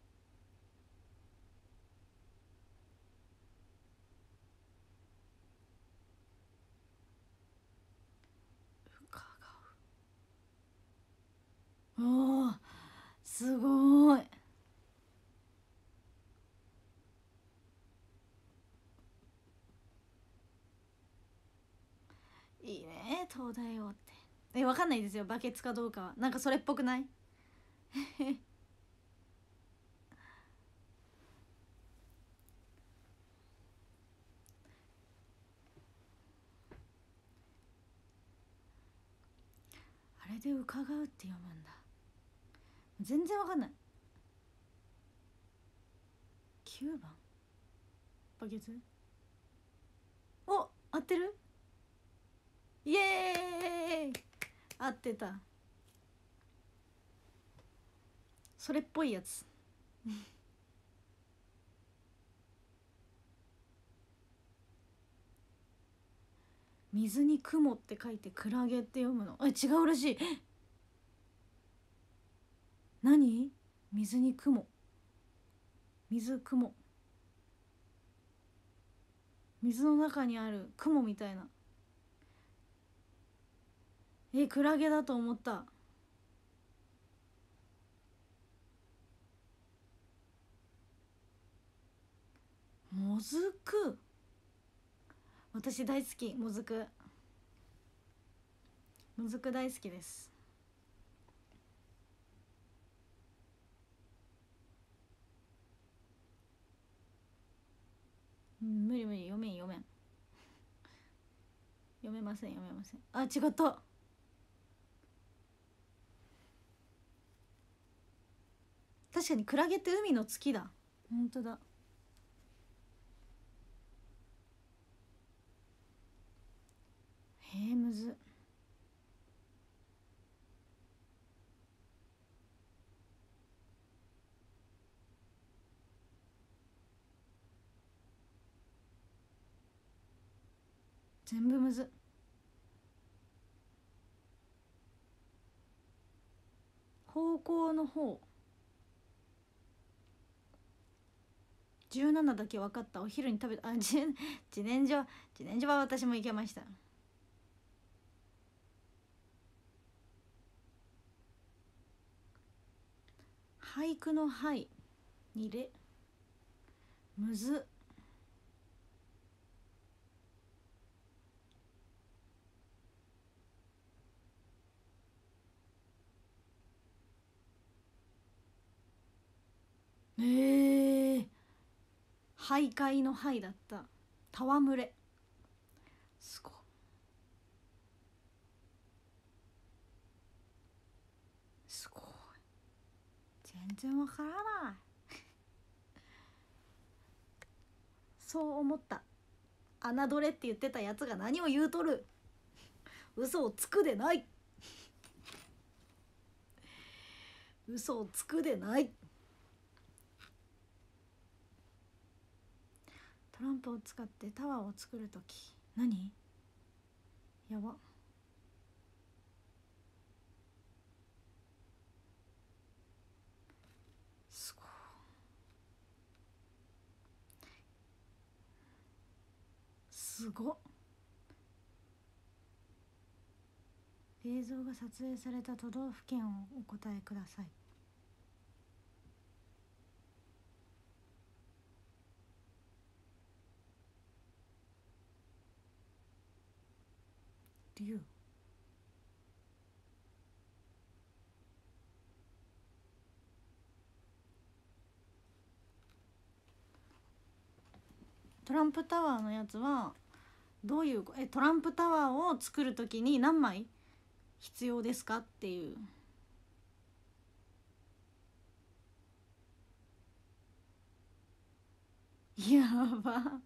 A: 伺う。おー、すごい。いいね東大王って。え、わかんないですよ、バケツかどうかは。なんかそれっぽくない？あれで伺うって読むんだ。全然わかんない。きゅうばん。バケツ。お、合ってる？イエーイ、合ってた。それっぽいやつ。 水に雲って書いてクラゲって読むの。あ、違うらしい。何？水に雲、水雲、水の中にある雲みたいな。え、クラゲだと思った。もずく、私大好き。もずく、もずく大好きです。うん、無理無理、読めん読めん読めません読めません。あ、違った。確かにクラゲって海の月だ。ほんとだ。へえ、むず。全部むず。方向の方、じゅうななだけ分かった。お昼に食べた。あ、じ自然薯、自然薯は私もいけました。俳句の俳にれ、むず。えー、徘徊の徘だった。戯れ、すごい、すごい、全然わからない。そう思った。侮れって言ってたやつが何を言うとる。嘘をつくでない、嘘をつくでない。トランプを使ってタワーを作るとき、何？やば。すごい、すごっ。映像が撮影された都道府県をお答えください。竜、トランプタワーのやつはどういう、えトランプタワーを作るときに何枚必要ですかっていう。やば。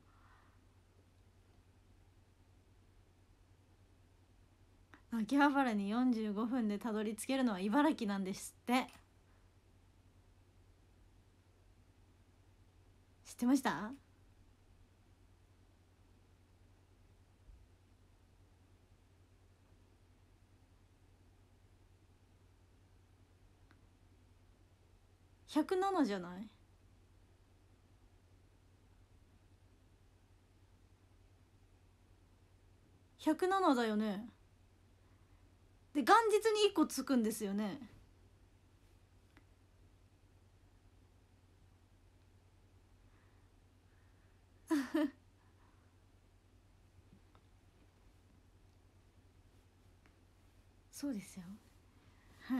A: 秋葉原によんじゅうごふんでたどり着けるのは茨城なんですって。知ってました？ひゃくななじゃない？ひゃくななだよね。で元日にいっこつくんですよね。そうですよ。はい、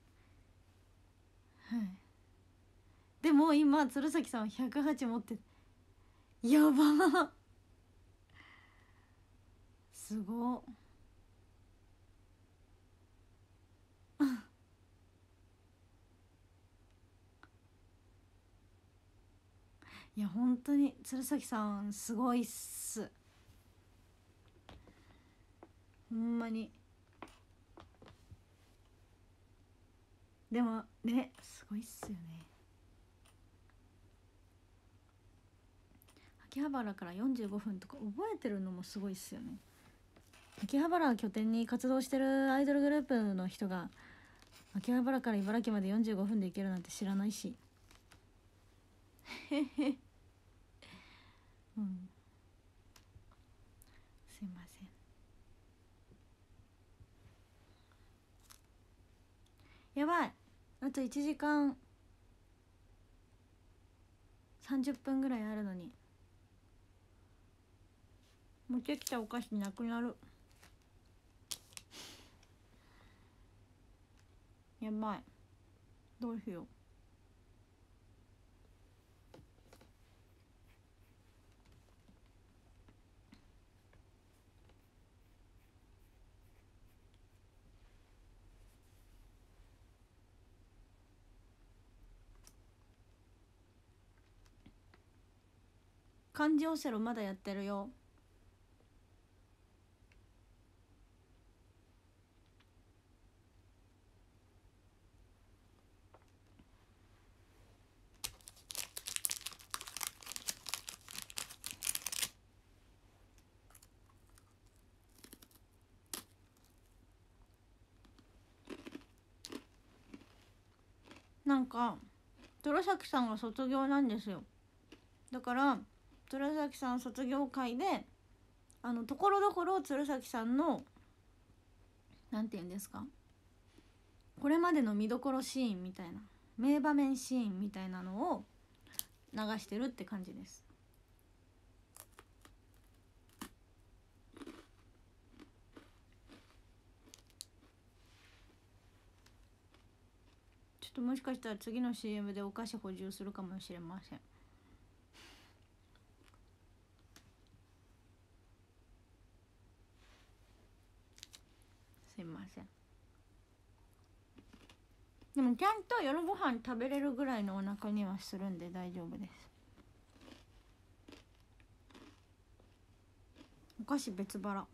A: はい。でも今鶴崎さんはひゃくはち持って、やば。すごっ。いや本当に鶴崎さんすごいっす、ほんまに。でもね、すごいっすよね。秋葉原からよんじゅうごふんとか覚えてるのもすごいっすよね。 秋葉原を拠点に活動してるアイドルグループの人が秋葉原から茨城までよんじゅうごふんで行けるなんて知らないしへへうん、すいません。やばい、あといちじかんさんじゅっぷんぐらいあるのに持ってきたお菓子なくなる。やばい、どうしよう。漢字オセロまだやってるよ。なんか寺崎さんが卒業なんですよ。だから寺崎さん卒業会であのところどころ鶴崎さんのなんて言うんですか、これまでの見どころシーンみたいな名場面シーンみたいなのを流してるって感じです。ちょっともしかしたら次の シーエム でお菓子補充するかもしれません。すいません。でもちゃんと夜ご飯食べれるぐらいのお腹にはするんで大丈夫です。お菓子別腹。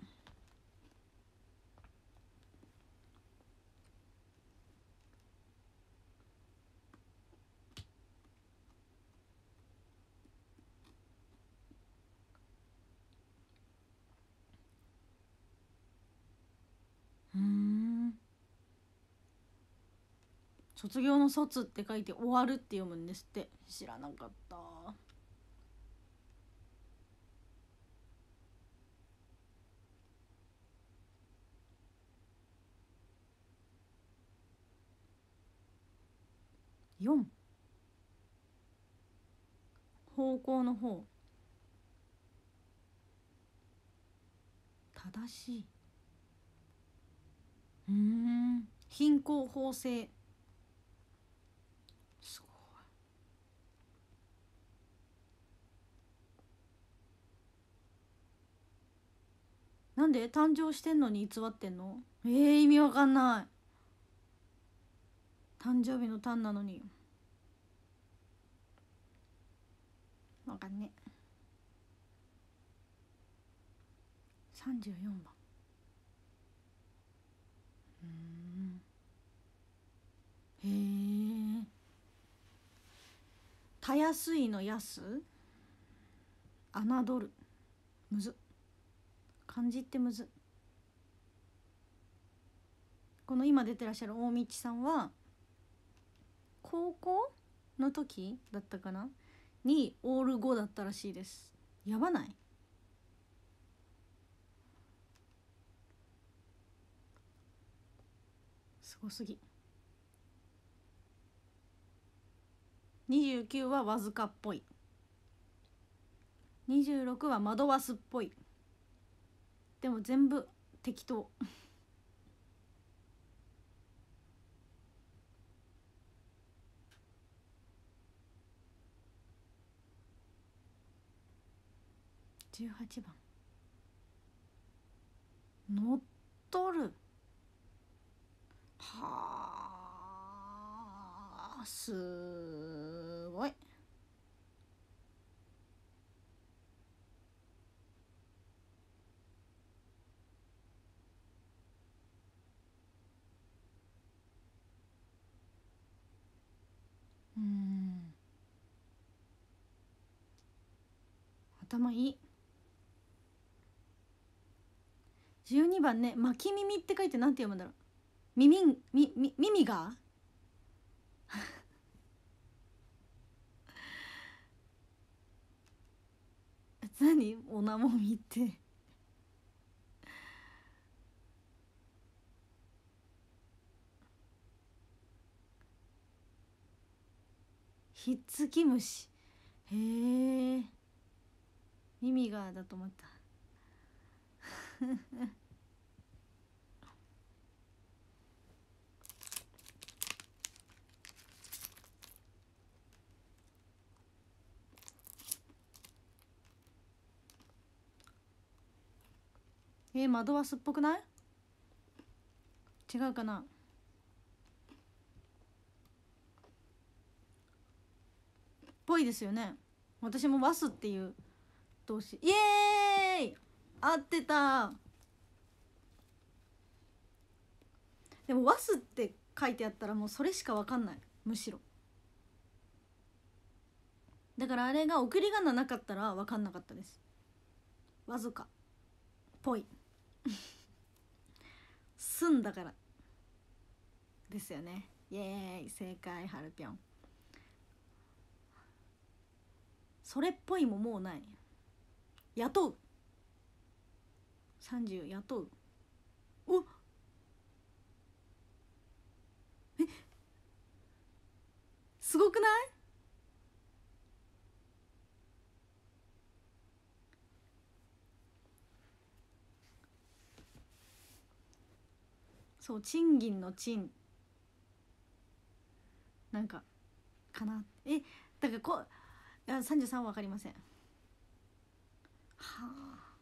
A: うーん、卒業の卒って書いて終わるって読むんですって。知らなかった。よん、方向の方、正しい。うーん、貧困法制、すごい。なんで誕生してんのに偽ってんの？えー、意味わかんない。誕生日の誕なのにわかんね。さんじゅうよんばん。うーん、へえ。たやすいのやす、侮る、むず、漢字ってむず。この今出てらっしゃる大道さんは高校の時だったかなにオールごだったらしいです。やばない？すごすぎ。にじゅうきゅうはわずかっぽい、にじゅうろくは惑わすっぽい。でも全部適当。じゅうはちばん、乗っとる。はあ、すごい。うん、頭いい。 じゅうにばんね、巻き耳って書いてなんて読むんだろう。耳みみ耳が何おなもみってひっつき虫。へえ、耳がだと思ったえー、窓はすっぽくない？違うかな。ぽいですよね。私もワスっていう動詞。イエーイ、合ってた。でもワスって書いてあったらもうそれしか分かんない、むしろ。だからあれが送り仮名なかったら分かんなかったです。わずかぽいすんだからですよね。イエーイ、正解。はるぴょん。それっぽいももうない。雇う。さんじゅう雇う。おえ、すごくない？そう、賃金の賃なんかかな。え、だからこいやさんじゅうさんは分かりません。はあ、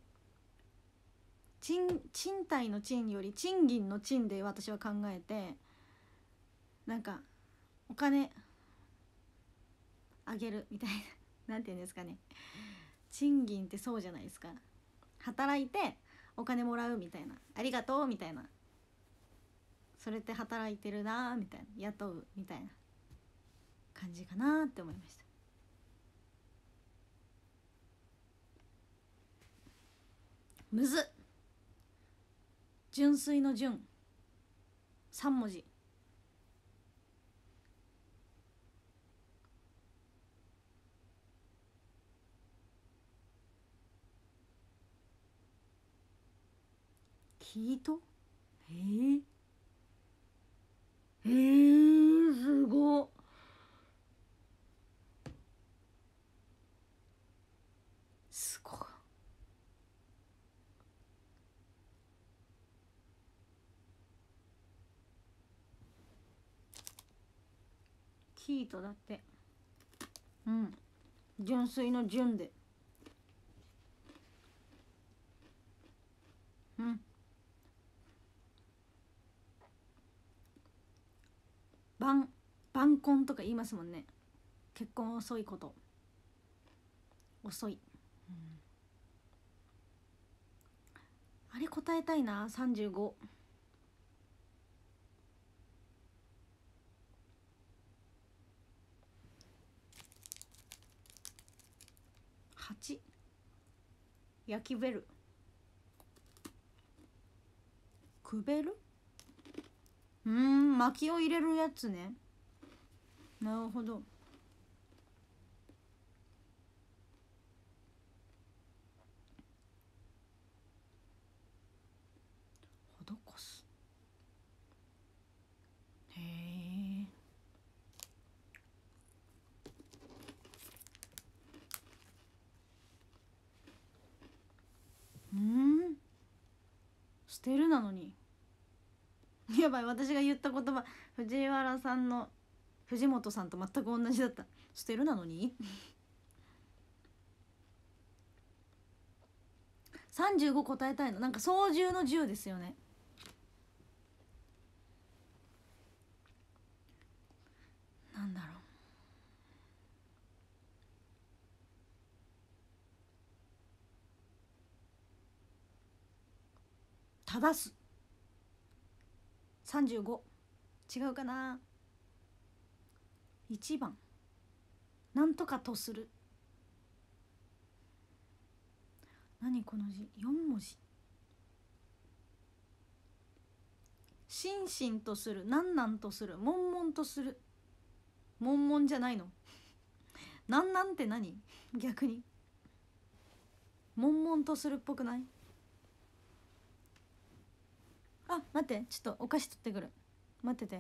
A: 賃賃貸の賃より賃金の賃で私は考えて、なんかお金あげるみたいななんていうんですかね。賃金ってそうじゃないですか。働いてお金もらうみたいな、ありがとうみたいな、それって働いてるなみたいな、雇うみたいな感じかなって思いました。むずっ。純粋の純さん文字。キート。えー、えー、すごっ。すごい。キートだって。うん、純粋の純で。うん、晩晩婚とか言いますもんね。結婚遅いこと、遅い、うん、あれ答えたいな。さんじゅうご。はち、焼きベル。くべる。うーん、薪を入れるやつね。なるほど。施す。へえ。うん、捨てるなのに。やばい、私が言った言葉藤原さんの藤本さんと全く同じだった。捨てるなのにさんじゅうご答えたいの。なんか操縦のじゅうですよね。なんだろう。正す。さんじゅうご。違うかな。いちばんなんとかとする。何この字、よん文字。 しんしんとする、なんなんとする、もんもんとする。もんもんじゃないの？なんなんって何？逆にもんもんとするっぽくない？あ、待って、ちょっとお菓子取ってくる。待ってて。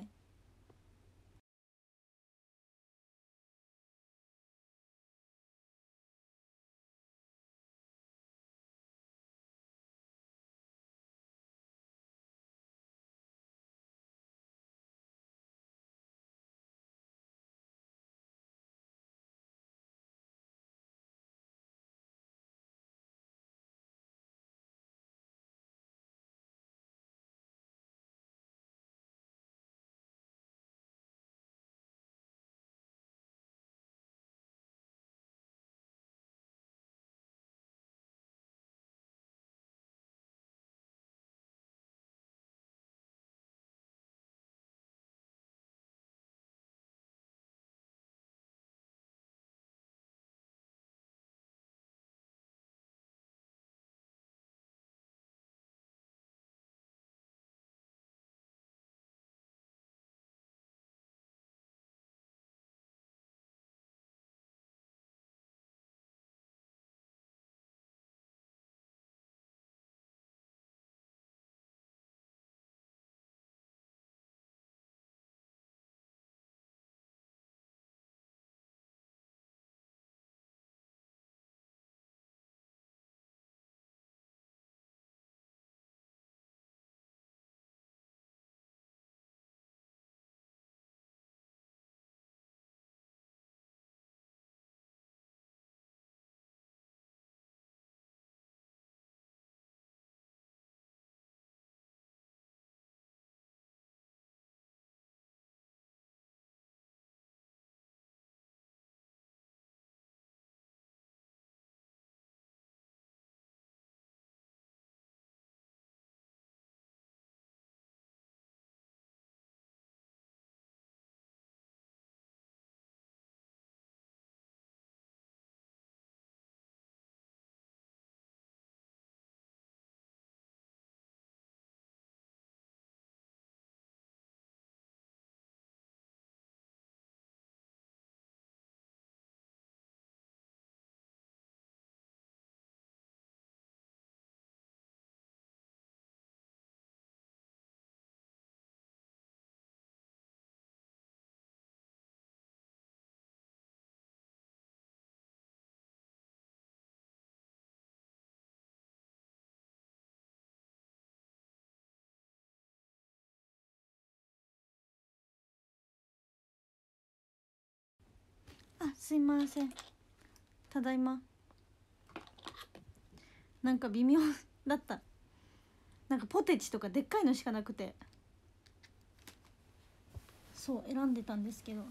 A: あ、すいません、ただいま。なんか微妙だった。なんかポテチとかでっかいのしかなくて、そう選んでたんですけど。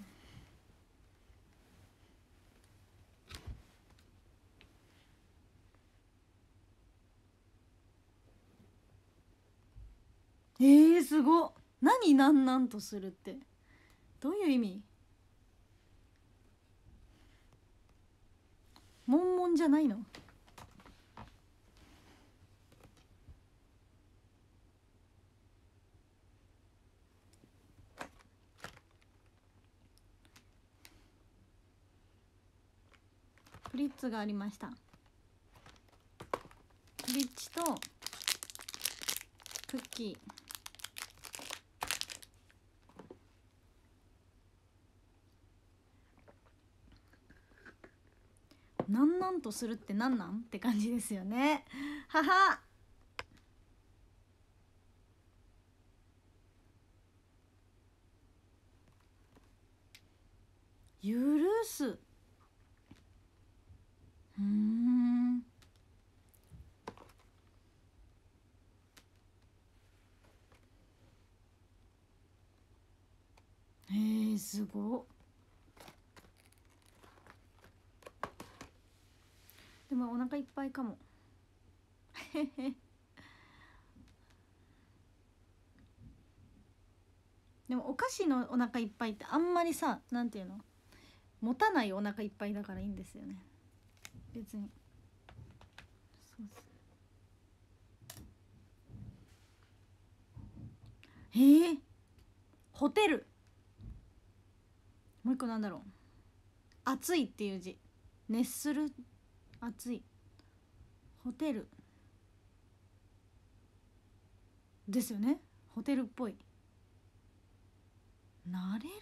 A: えー、すごっ。何なんなんとするってどういう意味？もんもんじゃないの？プリッツがありました。プリッチとクッキー。なんなんとするってなんなんって感じですよね。はは。許す。うーん。へえー、すごっ。でもお腹いっぱいかも。へへ。でもお菓子のお腹いっぱいってあんまりさ、なんていうの、持たないお腹いっぱいだからいいんですよね、別に。そうそう。 へえ、ホテル。もう一個なんだろう。暑いっていう字。熱する、暑い。ホテルですよね。ホテルっぽい。なれる。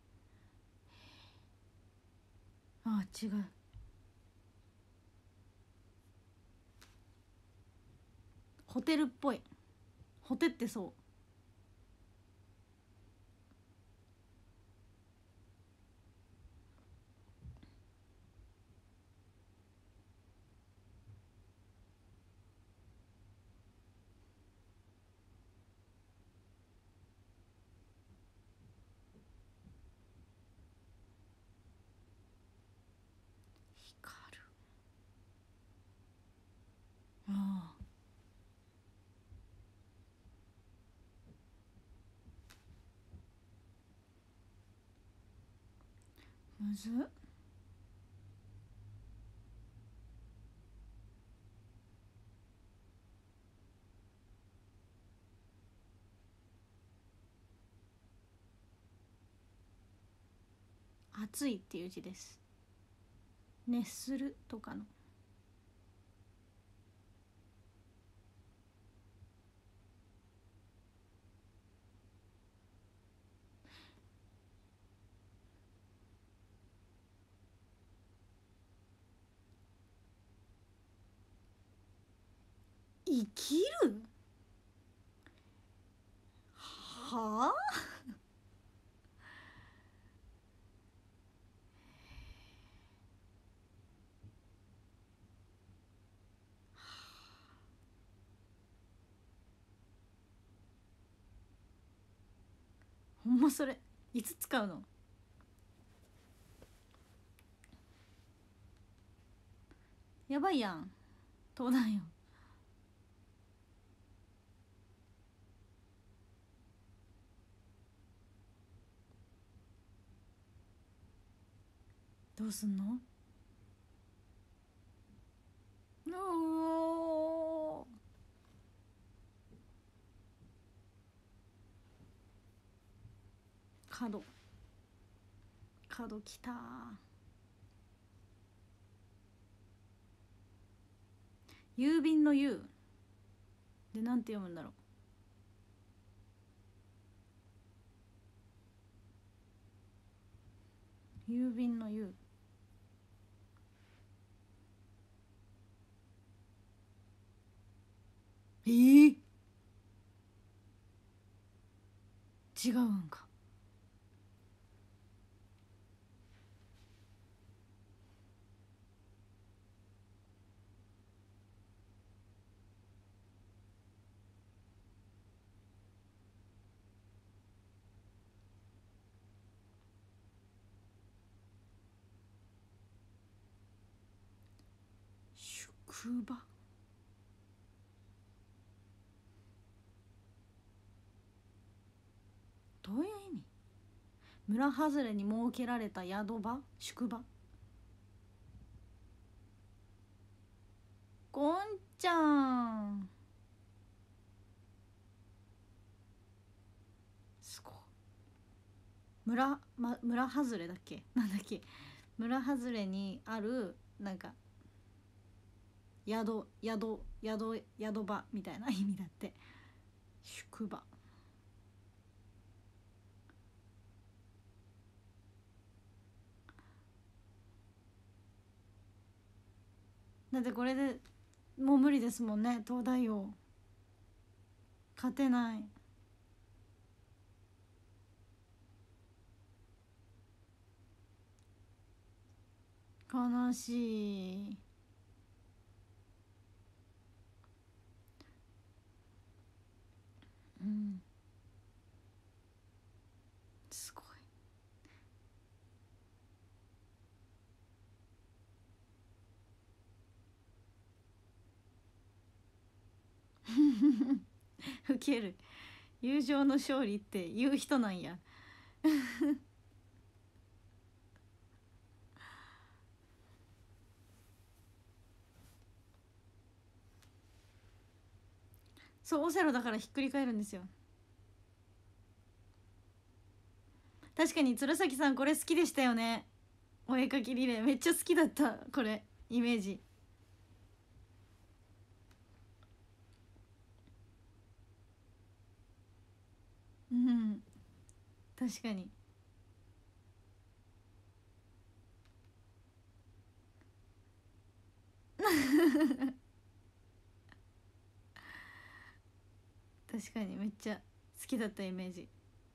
A: あ、違う。ホテルっぽい。ホテってそう。光る。ああ、むずっ。暑いっていう字です。熱するとかの。生きる。はあ。ほんまそれいつ使うの。やばいやん、東大よ。どうすんの。うおー、角、角きた。郵便の郵でなんて読むんだろう。郵便の郵。えー、違うんか。宿場。どういう意味。村外れに設けられた宿場、宿場。こんちゃん、すごい。村、ま、村外れだっけ、なんだっけ。村外れにあるなんか宿宿宿宿場みたいな意味だって。宿場。だってこれでもう無理ですもんね、東大王。勝てない。悲しい。うん、すごい。ウケる。友情の勝利って言う人なんや。そう、オセロだからひっくり返るんですよ。 確かに鶴崎さんこれ好きでしたよね。お絵かきリレーめっちゃ好きだった。これイメージ。うん、確かに。確かにめっちゃ好きだったイメージ。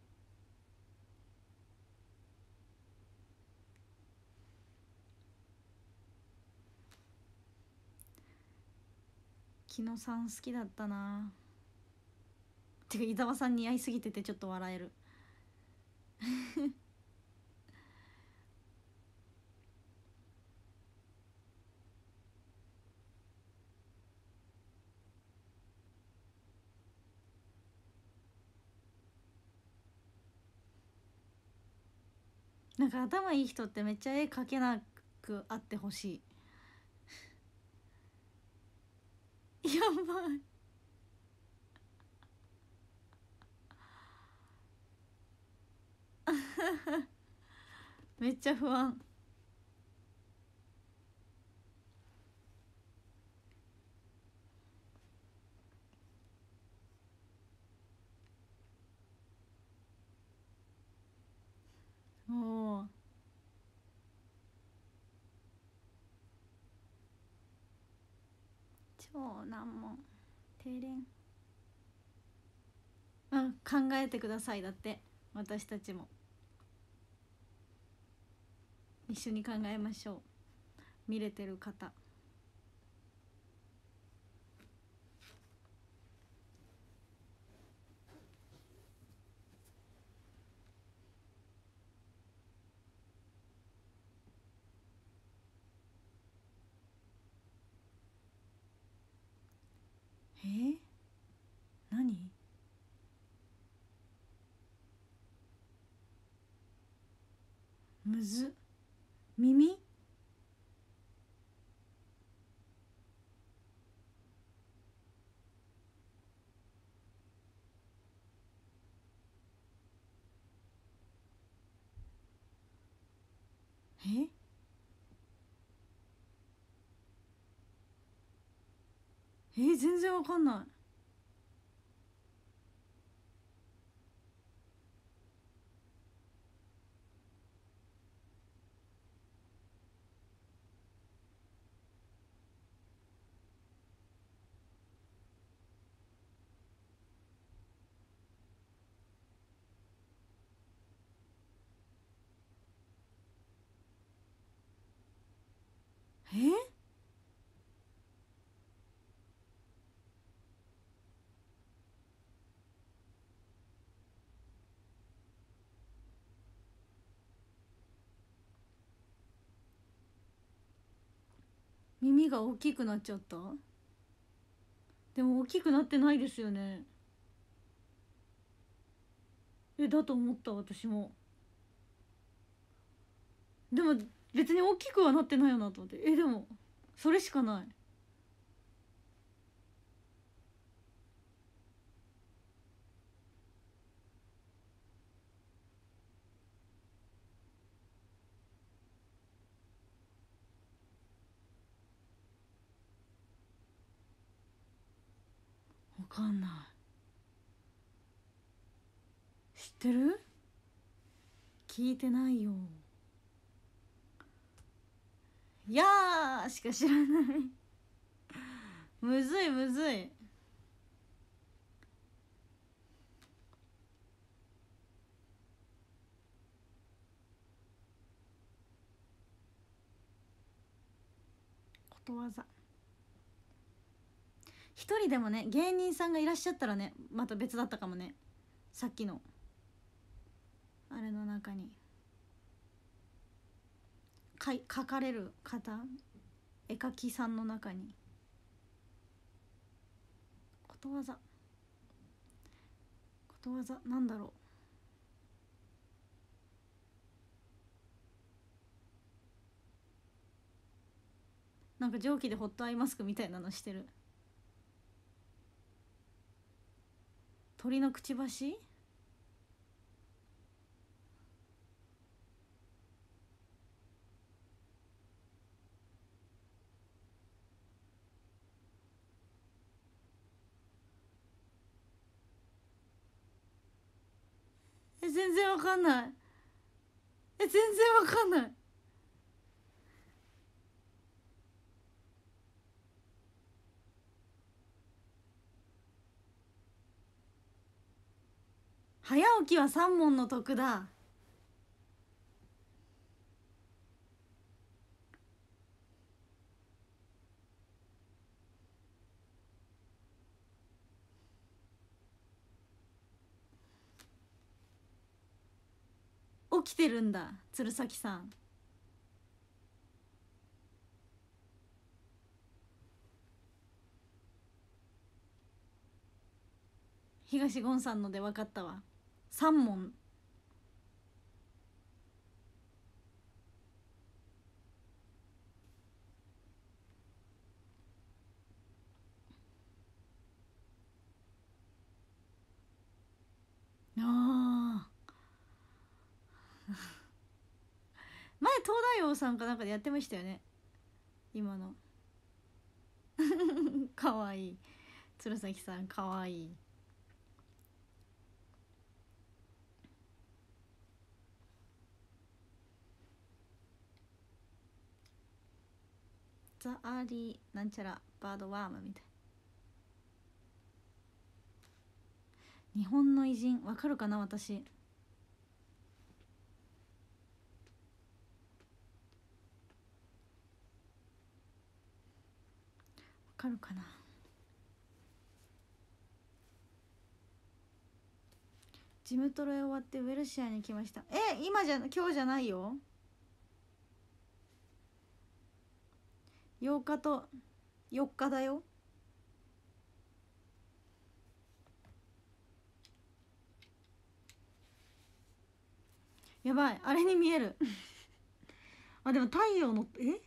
A: 木野さん好きだったな。てか伊沢さん似合いすぎててちょっと笑える。なんか頭いい人ってめっちゃ絵描けなくあってほしい。やばい。めっちゃ不安。おお、超難問。停電。うん、考えてください。だって私たちも一緒に考えましょう。見れてる方。えー、何？むず。耳？ええー、全然わかんない。え、耳が大きくなっちゃった？でも大きくなってないですよね。え、だと思った私も。でも別に大きくはなってないよなと思って。え、でもそれしかない。わかんない。知ってる？聞いてないよ。いやーしか知らない。むずいむずい。ことわざ。一人でもね芸人さんがいらっしゃったらねまた別だったかもね。さっきのあれの中にかい書かれる方、絵描きさんの中に。ことわざ。ことわざなんだろう。なんか蒸気でホットアイマスクみたいなのしてる。鳥のくちばし？ え全然わかんない。え全然わかんない。早起きは三問の得だ。起きてるんだ鶴崎さん。東ゴンさんので分かったわ。三問。ああ前東大王さんかなんかでやってましたよね今のかわいい鶴崎さんかわいい。ザ・アーリーなんちゃらバードワームみたい。日本の偉人わかるかな私。わかるかな。ジムトロへ終わってウェルシアに来ました。え今じゃ今日じゃないよ。ようかとよっかだよ。やばいあれに見えるあでも太陽のえ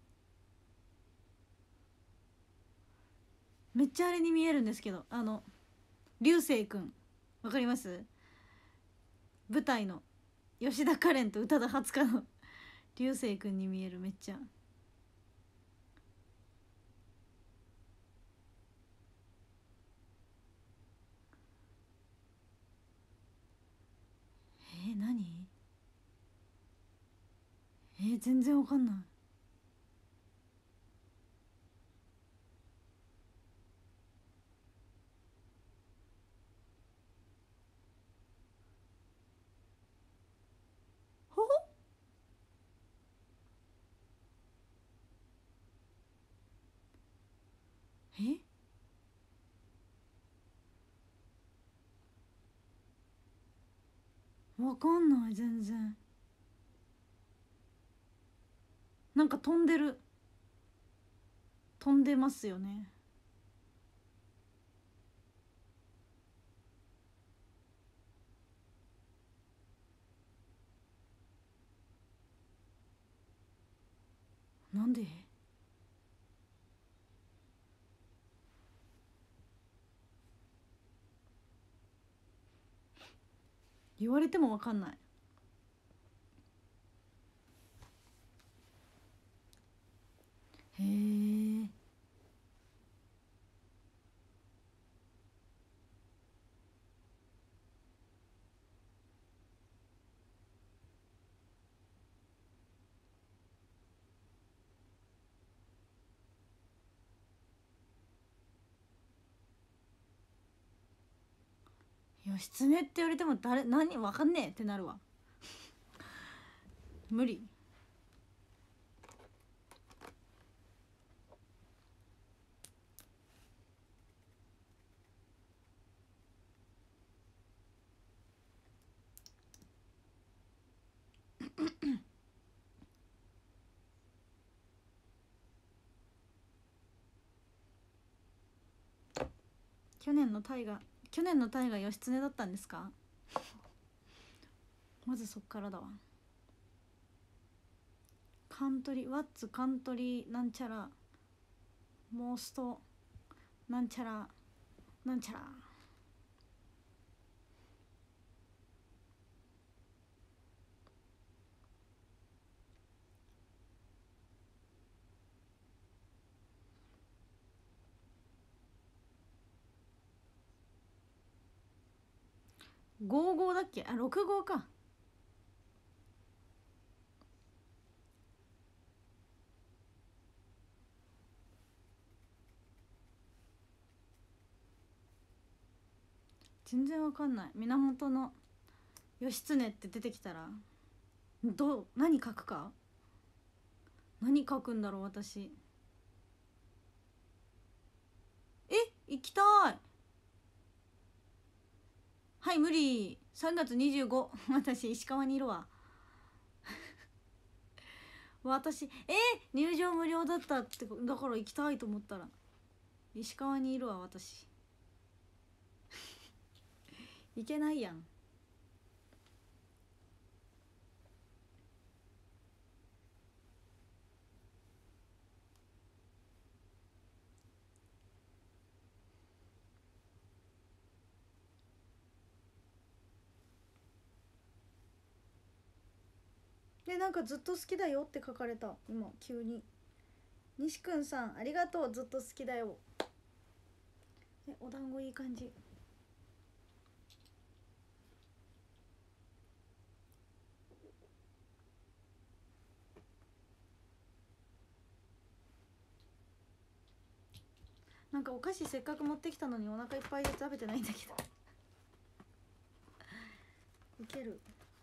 A: めっちゃあれに見えるんですけど、あの流星くんわかります？舞台の吉田カレンと宇多田初香の流星くんに見える。めっちゃえー、何えー、全然わかんない。ほほえわかんない全然。なんか飛んでる飛んでますよね。なんで言われてもわかんない。へえ義経って言われても誰何わかんねえってなるわ無理。去年の大河去年の大河義経だったんですか？まずそっからだわ。カントリーワッツカントリーなんちゃらモーストなんちゃらなんちゃら。 ご号だっけ、あろく号か。全然わかんない。源の義経って出てきたらどう、何書くか、何書くんだろう私。え、行きたい。はい、無理。さんがつにじゅうご私石川にいるわ私えー、入場無料だったって、だから行きたいと思ったら石川にいるわ私行けないやん。でなんかずっと好きだよって書かれた今急に。西くんさんありがとう、ずっと好きだよ。え、お団子いい感じ。なんかお菓子せっかく持ってきたのにお腹いっぱいで食べてないんだけどウケる。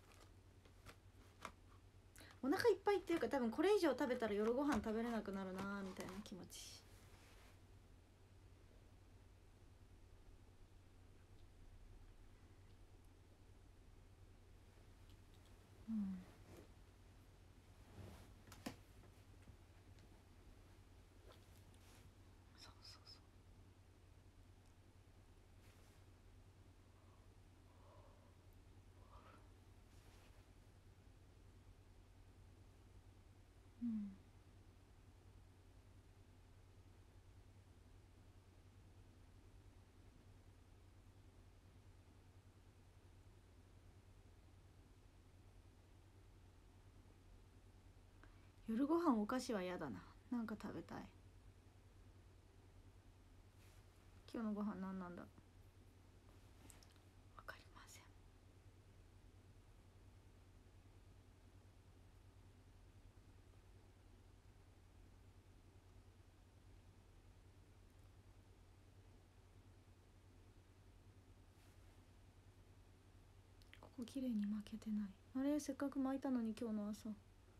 A: お腹いっぱいっていうか多分これ以上食べたら夜ご飯食べれなくなるなみたいな気持ち。うん、そうそうそう。うん、夜ご飯お菓子は嫌だな。なんか食べたい。今日のご飯何なんだ。わかりません。ここ綺麗に巻けてない。あれせっかく巻いたのに今日の朝。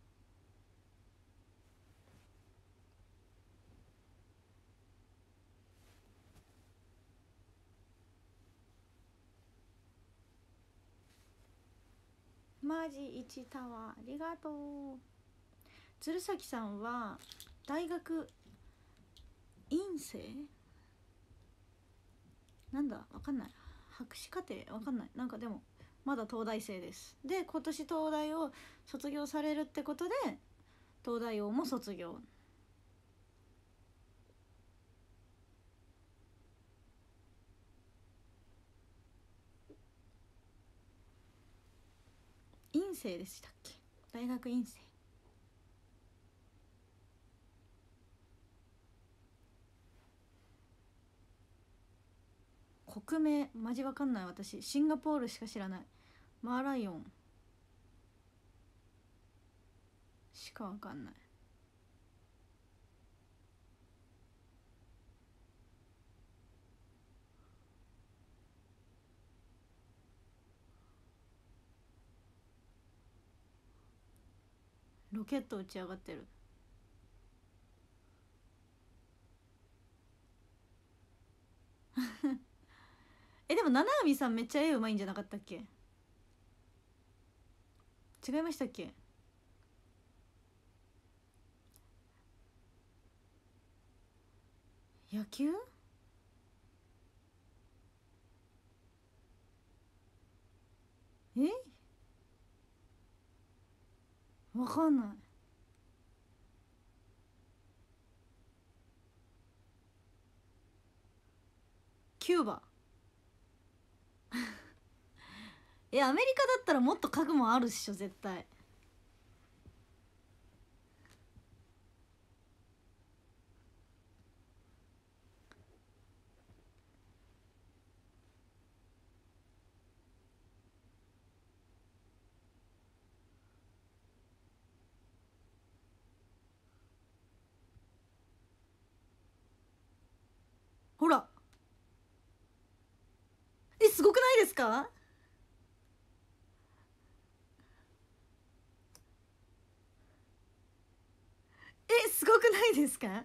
A: マジいちタワーありがとう。鶴崎さんは大学院生なんだわかんない。博士課程わかんない。なんかでもまだ東大生です。で今年東大を卒業されるってことで東大王も卒業。院生でしたっけ。大学院生。国名マジわかんない。私シンガポールしか知らない。マーライオンしかわかんない。ロケット打ち上がってるえでも七海さんめっちゃ絵うまいんじゃなかったっけ。違いましたっけ。野球えわかんない。キューバえアメリカだったらもっと家具もあるっしょ絶対。 ほら、え、すごくないですか？え、すごくないですか？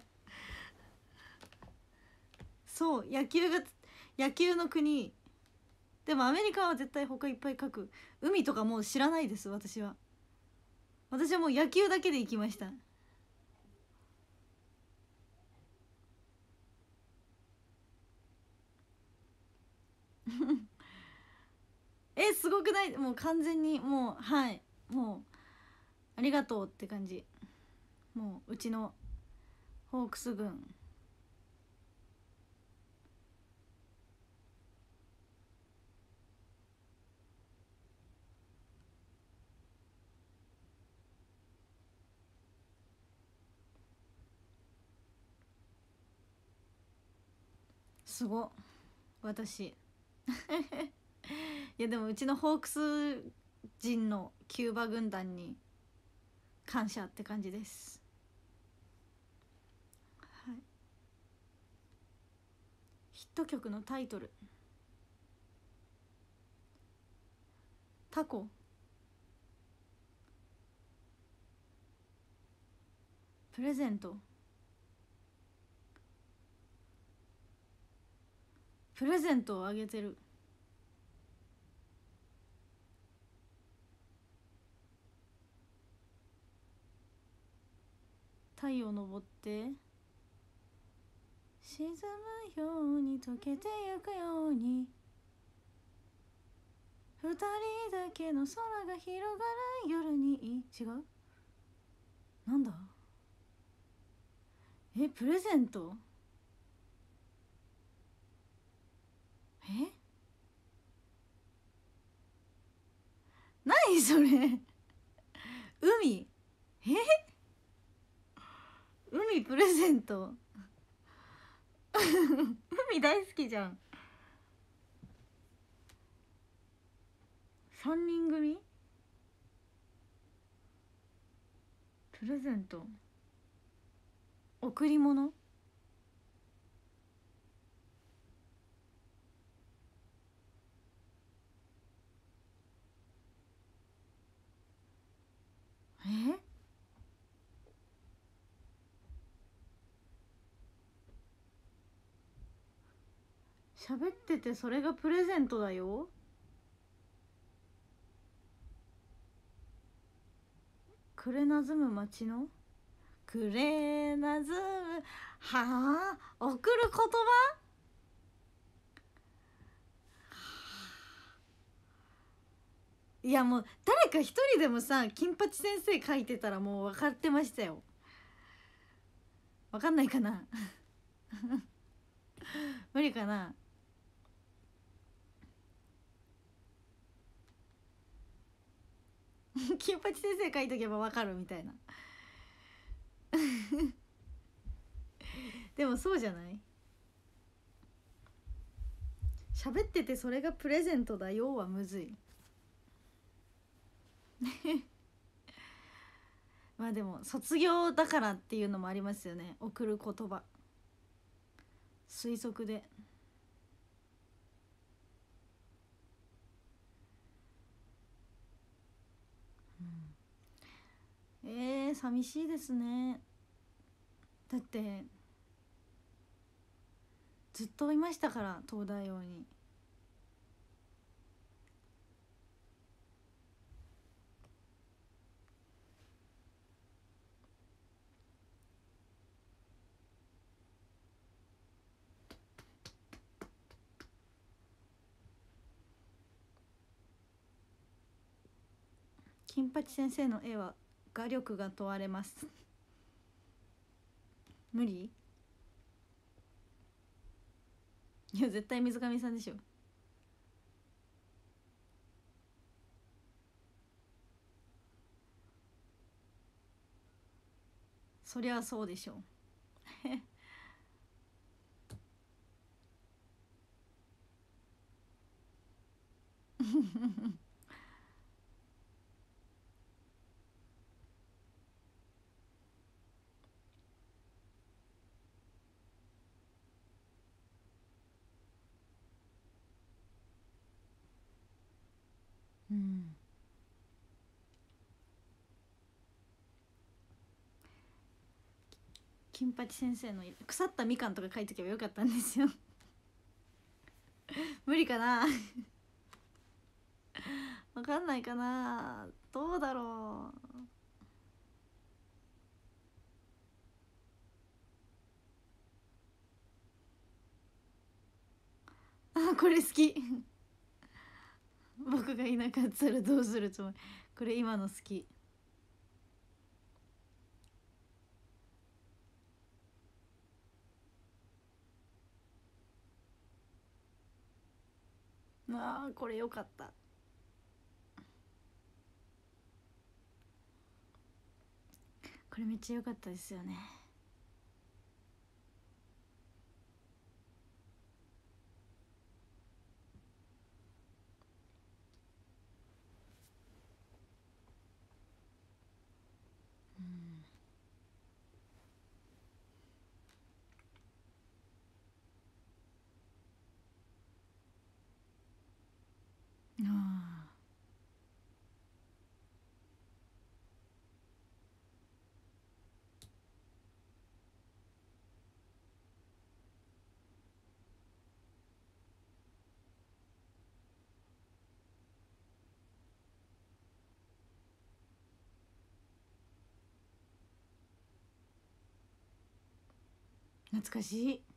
A: そう、野球が野球の国。でもアメリカは絶対他いっぱい書く。海とかもう知らないです。私は私はもう野球だけで行きました。え、すごくない？もう完全にもう、はい、もうありがとうって感じ。もううちのホークス軍。すご私いやでもうちのホークス人のキューバ軍団に感謝って感じです。はい、ヒット曲のタイトル、タコ。プレゼント。プレゼントをあげてる。太陽昇って沈むように溶けてゆくように、二人だけの空が広がる夜に。違う、なんだ、え、プレゼント、え、何それ海、え、海プレゼント海大好きじゃん。さんにん組プレゼント、贈り物。え、喋っててそれがプレゼントだよ。くれなずむ街の、くれなずむ、はあ、送る言葉。いやもう誰か一人でもさ金八先生書いてたらもう分かってましたよ。分かんないかな無理かな。金八先生書いとけば分かるみたいなでもそうじゃない、喋っててそれがプレゼントだよはむずいまあでも卒業だからっていうのもありますよね。送る言葉、推測で。うん、えー、寂しいですね。だってずっといましたから東大王に。金八先生の絵は画力が問われます無理、いや絶対水上さんでしょ。そりゃそうでしょううん。金八先生の腐ったみかんとか書いとけばよかったんですよ無理かなわかんないかな、どうだろうあ、これ好き僕がいなかったらどうするつもり、これ今の好き。あーこれよかった。これめっちゃ良かったですよね。うん、ああ懐かしい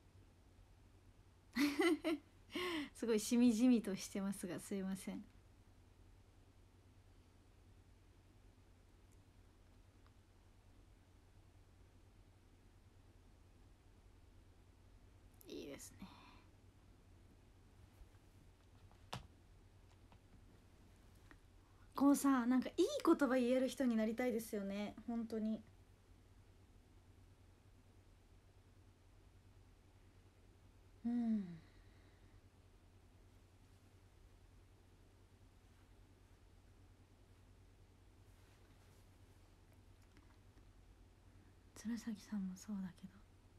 A: すごいしみじみとしてますがすいません。いいですね。こうさ、なんかいい言葉言える人になりたいですよね、本当に。うん。鶴崎さんもそうだけど、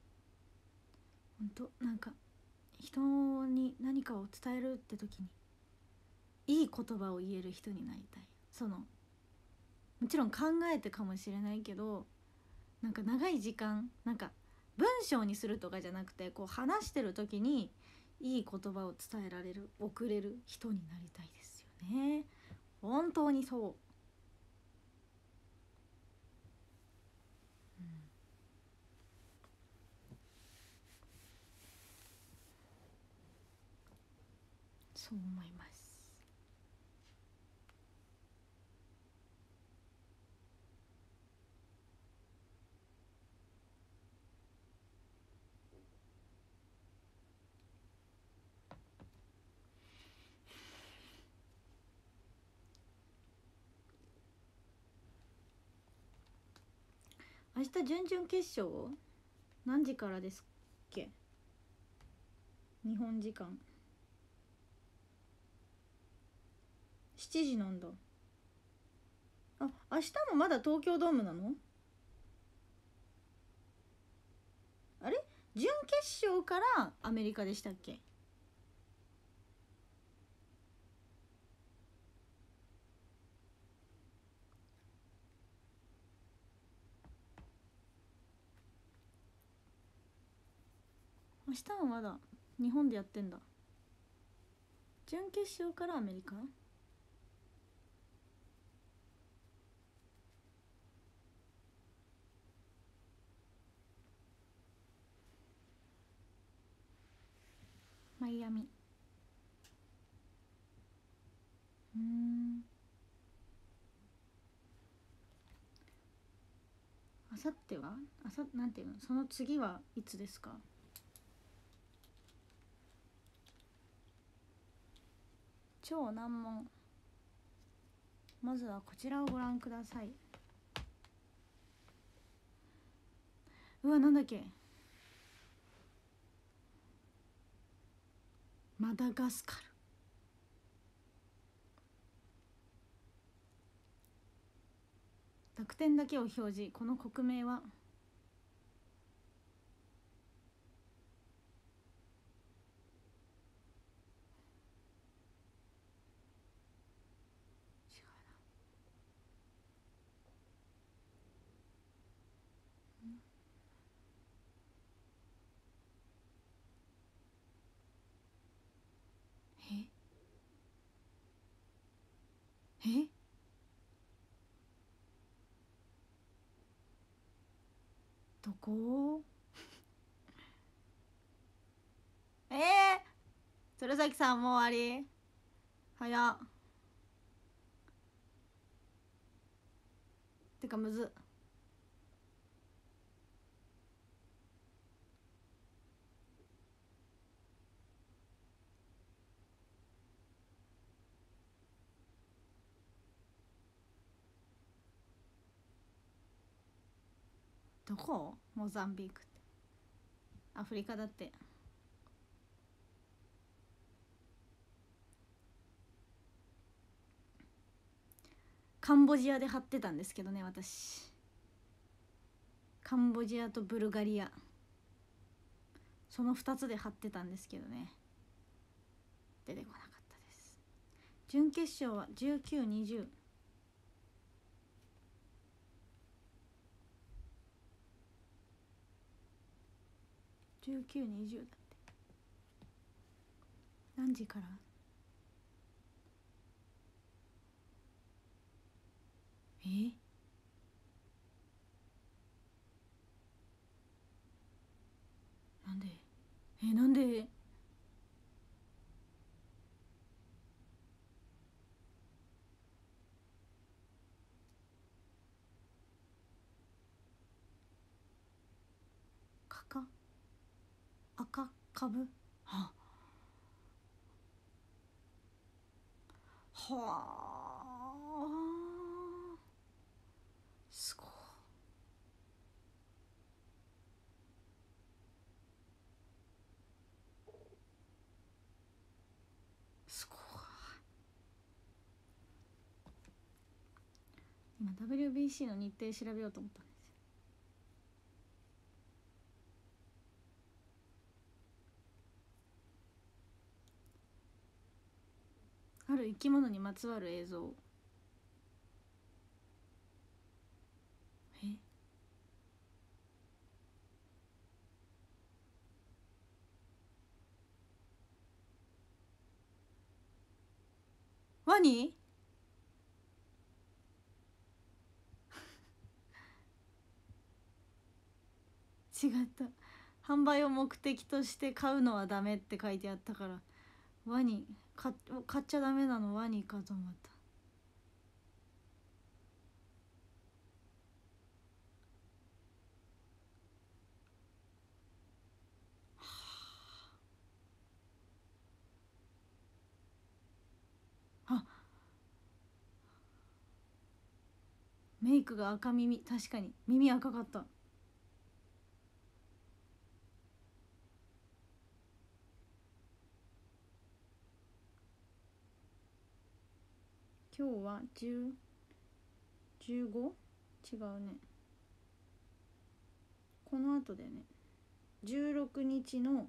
A: 本当なんか人に何かを伝えるって時にいい言葉を言える人になりたい。そのもちろん考えてかもしれないけど、なんか長い時間、なんか文章にするとかじゃなくて、こう話してる時にいい言葉を伝えられる、送れる人になりたいですよね。本当にそう、うん、そう思います。明日準々決勝何時からですっけ、日本時間。しちじなんだ。あ、明日もまだ東京ドームなの？あれ、準決勝からアメリカでしたっけ？明日はまだ日本でやってんだ。準決勝からアメリカ。マイアミ。うーん。あさっては、あさなんていうの、その次はいつですか？超難問。まずはこちらをご覧ください。うわ、なんだっけ、マダガスカル。濁点だけを表示。この国名は？ どこえー、鶴崎さんもう終わり早っ。てかむずっ。どこモザンビークってアフリカだって。カンボジアで貼ってたんですけどね私。カンボジアとブルガリア、そのふたつで貼ってたんですけどね、出てこなかったです。準決勝はじゅうきゅう、にじゅう。じゅうきゅう、にじゅうだって。何時から？え？なんで？え、なんで？かか赤株ははあ、すごい。すごい。今 ダブリュービーシー の日程調べようと思ったんですよ。ある生き物にまつわる映像。え？ワニ？違った。販売を目的として買うのはダメって書いてあったから、ワニ買買っちゃダメなのワニかと思った。あ、メイクが赤耳。確かに耳赤かった。今日はじゅう、じゅうご？ 違うね。この後だよね。じゅうろくにちの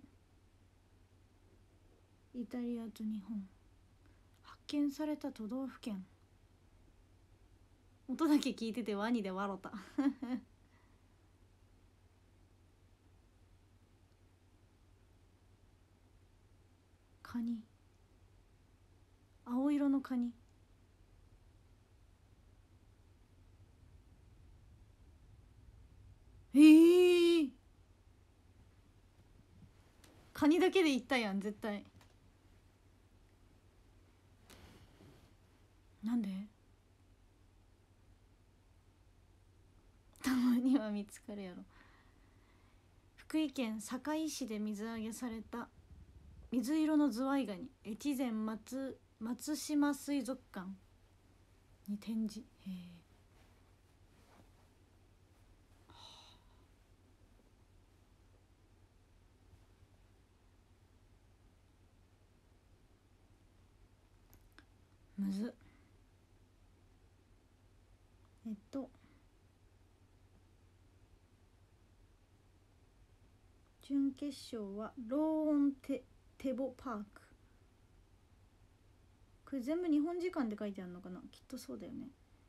A: イタリアと日本。発見された都道府県。音だけ聞いててワニで笑ったカニ。青色のカニ。えー、カニだけで言ったやん絶対。なんで？たまには見つかるやろ。福井県坂井市で水揚げされた水色のズワイガニ、越前松松島水族館に展示。へえ。むずっ。えっと準決勝はローオンテテボパーク。これ全部日本時間で書いてあるのかな、きっとそうだよね。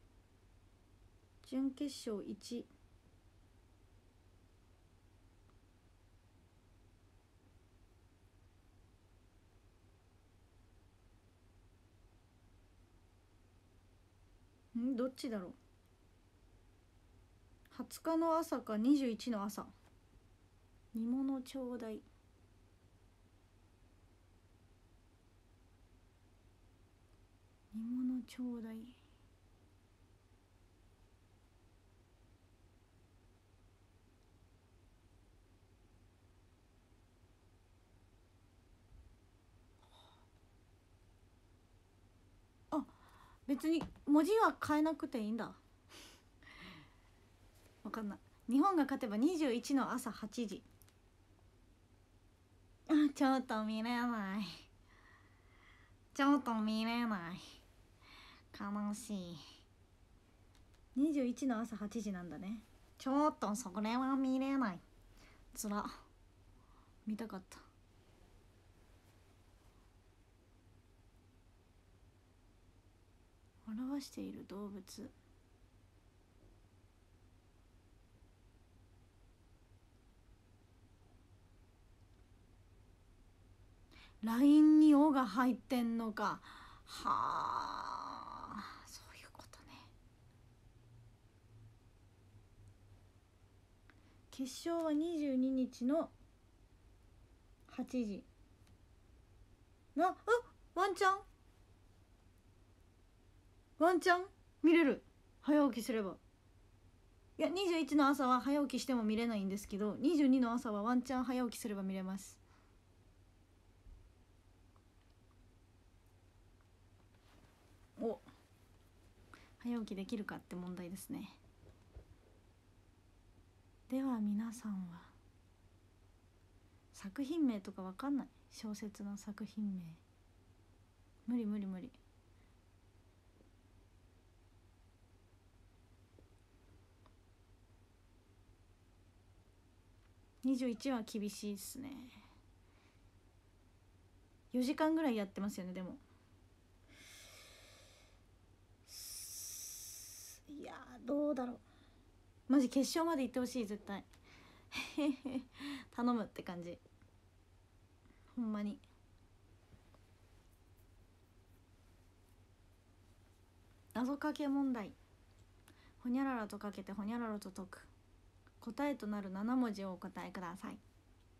A: 準決勝いち。んどっちだろう。 はつかの朝かにじゅういちの朝。煮物ちょうだい。煮物ちょうだい。あ、別に文字は変えなくていいんだ。わかんない。日本が勝てばにじゅういちの朝はちじ。あ、ちょっと見れない。ちょっと見れない。悲しい。にじゅういちの朝はちじなんだね。ちょっとそれは見れない。つら。見たかった。表している動物。ラインに「お」が入ってんのか。はあ、そういうことね。決勝はにじゅうににちのはちじ。な、あ、ワンチャンワンチャン見れる。早起きすれば。いや、にじゅういちの朝は早起きしても見れないんですけど、にじゅうにの朝はワンチャン早起きすれば見れます。お、早起きできるかって問題ですね。では皆さんは作品名とかわかんない。小説の作品名。無理無理無理。にじゅういちは厳しいっすね。よじかんぐらいやってますよね。でもいやー、どうだろう。マジ決勝まで行ってほしい。絶対頼むって感じ。ほんまに。謎かけ問題。ほにゃららとかけてほにゃららと解く。答えとなるななもじをお答えください。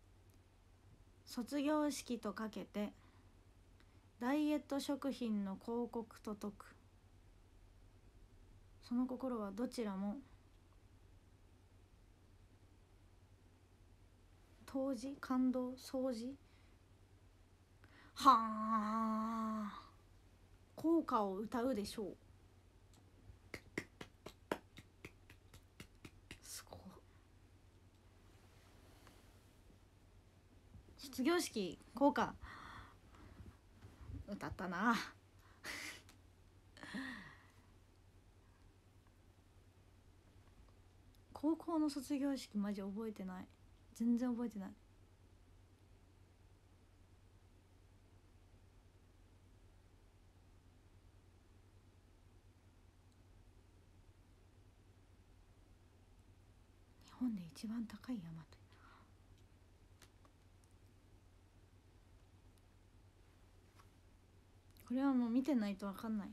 A: 卒業式とかけてダイエット食品の広告と解く。その心はどちらも当時、感動、掃除。はあ、効果を歌うでしょう。すごい。卒業式効果歌ったな高校の卒業式マジ覚えてない。全然覚えてない。日本で一番高い山と。これはもう見てないと分かんない。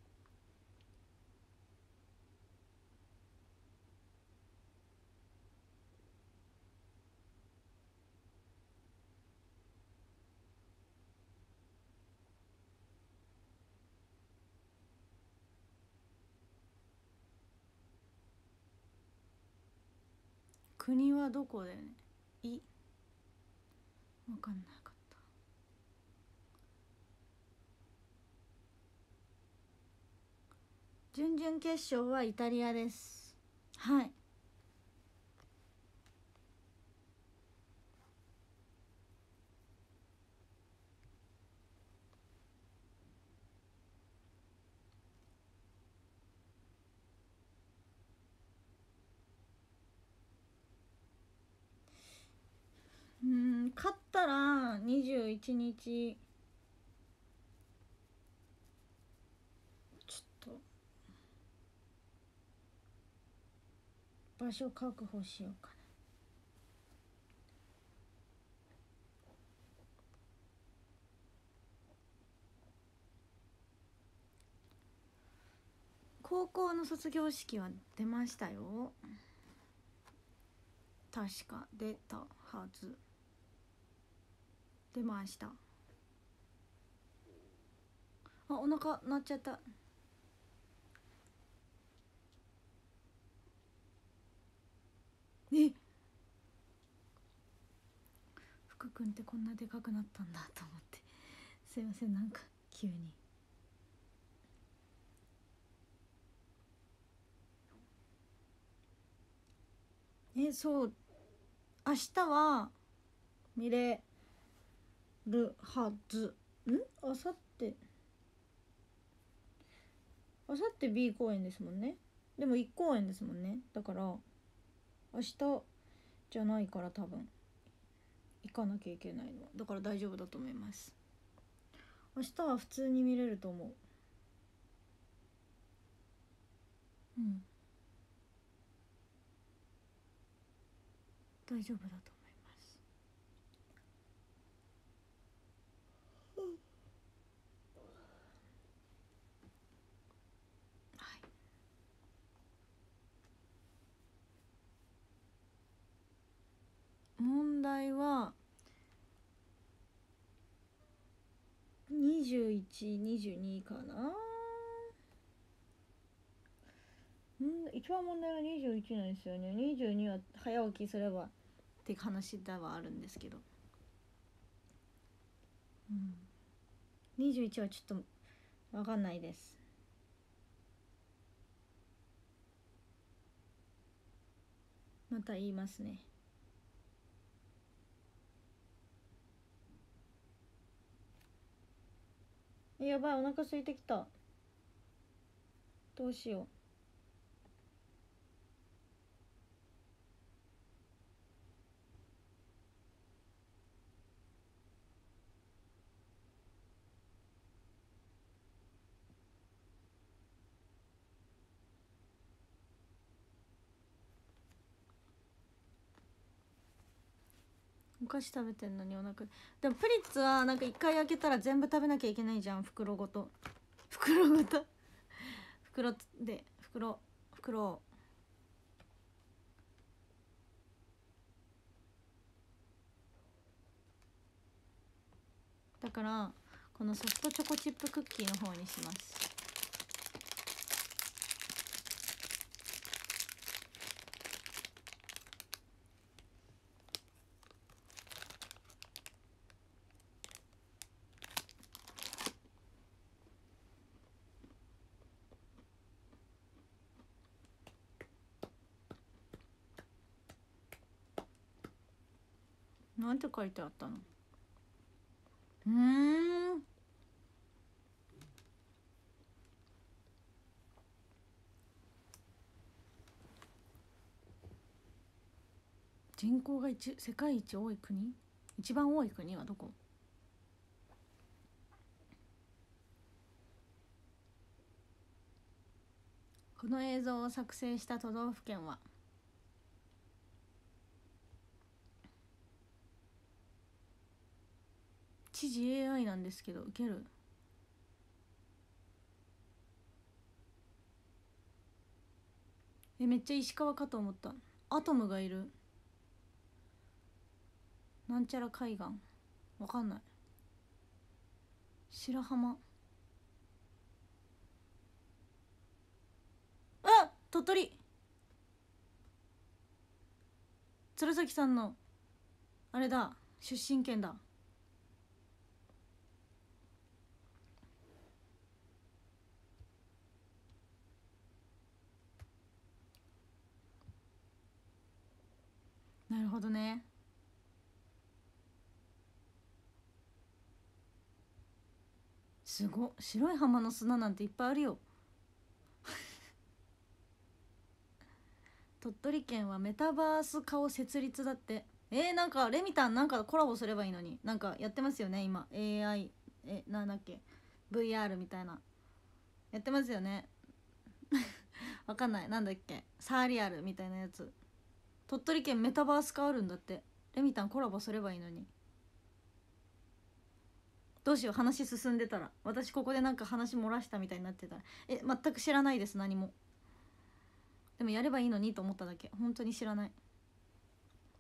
A: 国はどこだよね。い分かんなかった。準々決勝はイタリアです。はい。うん、勝ったらにじゅういちにちちょっと場所確保しようかな。高校の卒業式は出ましたよ。 確か出たはず。出ました。あ、お腹鳴っちゃった。え、福くんってこんなでかくなったんだと思って、すいません、なんか急に。え、そう明日は見れるはず。ん、あさってあさって B 公演ですもんね。でもいち公演ですもんね。だから明日じゃないから多分行かなきゃいけないの。だから大丈夫だと思います。明日は普通に見れると思う。うん、大丈夫だと思います。はい。問題はにじゅういち、にじゅうにかな。ん、一番問題はにじゅういちなんですよね。にじゅうには早起きすればって話ではあるんですけど、うん、にじゅういちはちょっと分かんないです。また言いますね。やばい、お腹空いてきた。どうしよう。お菓子食べてんのにお腹でもプリッツはなんか一回開けたら全部食べなきゃいけないじゃん、袋ごと。袋ごと袋で袋袋だからこのソフトチョコチップクッキーの方にします。なんて書いてあったの？うーん、人口が一世界一多い国、一番多い国はどこ？この映像を作成した都道府県は？知事 エーアイ なんですけど、ウケる。え、めっちゃ石川かと思った。アトムがいる。なんちゃら海岸、わかんない。白浜。あ、鳥取。鶴崎さんのあれだ、出身県だ。なるほどね。すご、白い浜の砂なんていっぱいあるよ。鳥取県はメタバース化を設立だって。えー、なんかレミたんなんかコラボすればいいのに。なんかやってますよね今 エーアイ。 え、なんだっけ、 ブイアール みたいなやってますよね。わかんない、なんだっけ、サーリアルみたいなやつ。鳥取県メタバース化あるんだって。レミたんコラボすればいいのに。どうしよう、話進んでたら私ここでなんか話漏らしたみたいになってたら、え、全く知らないです何も。でもやればいいのにと思っただけ、本当に知らない。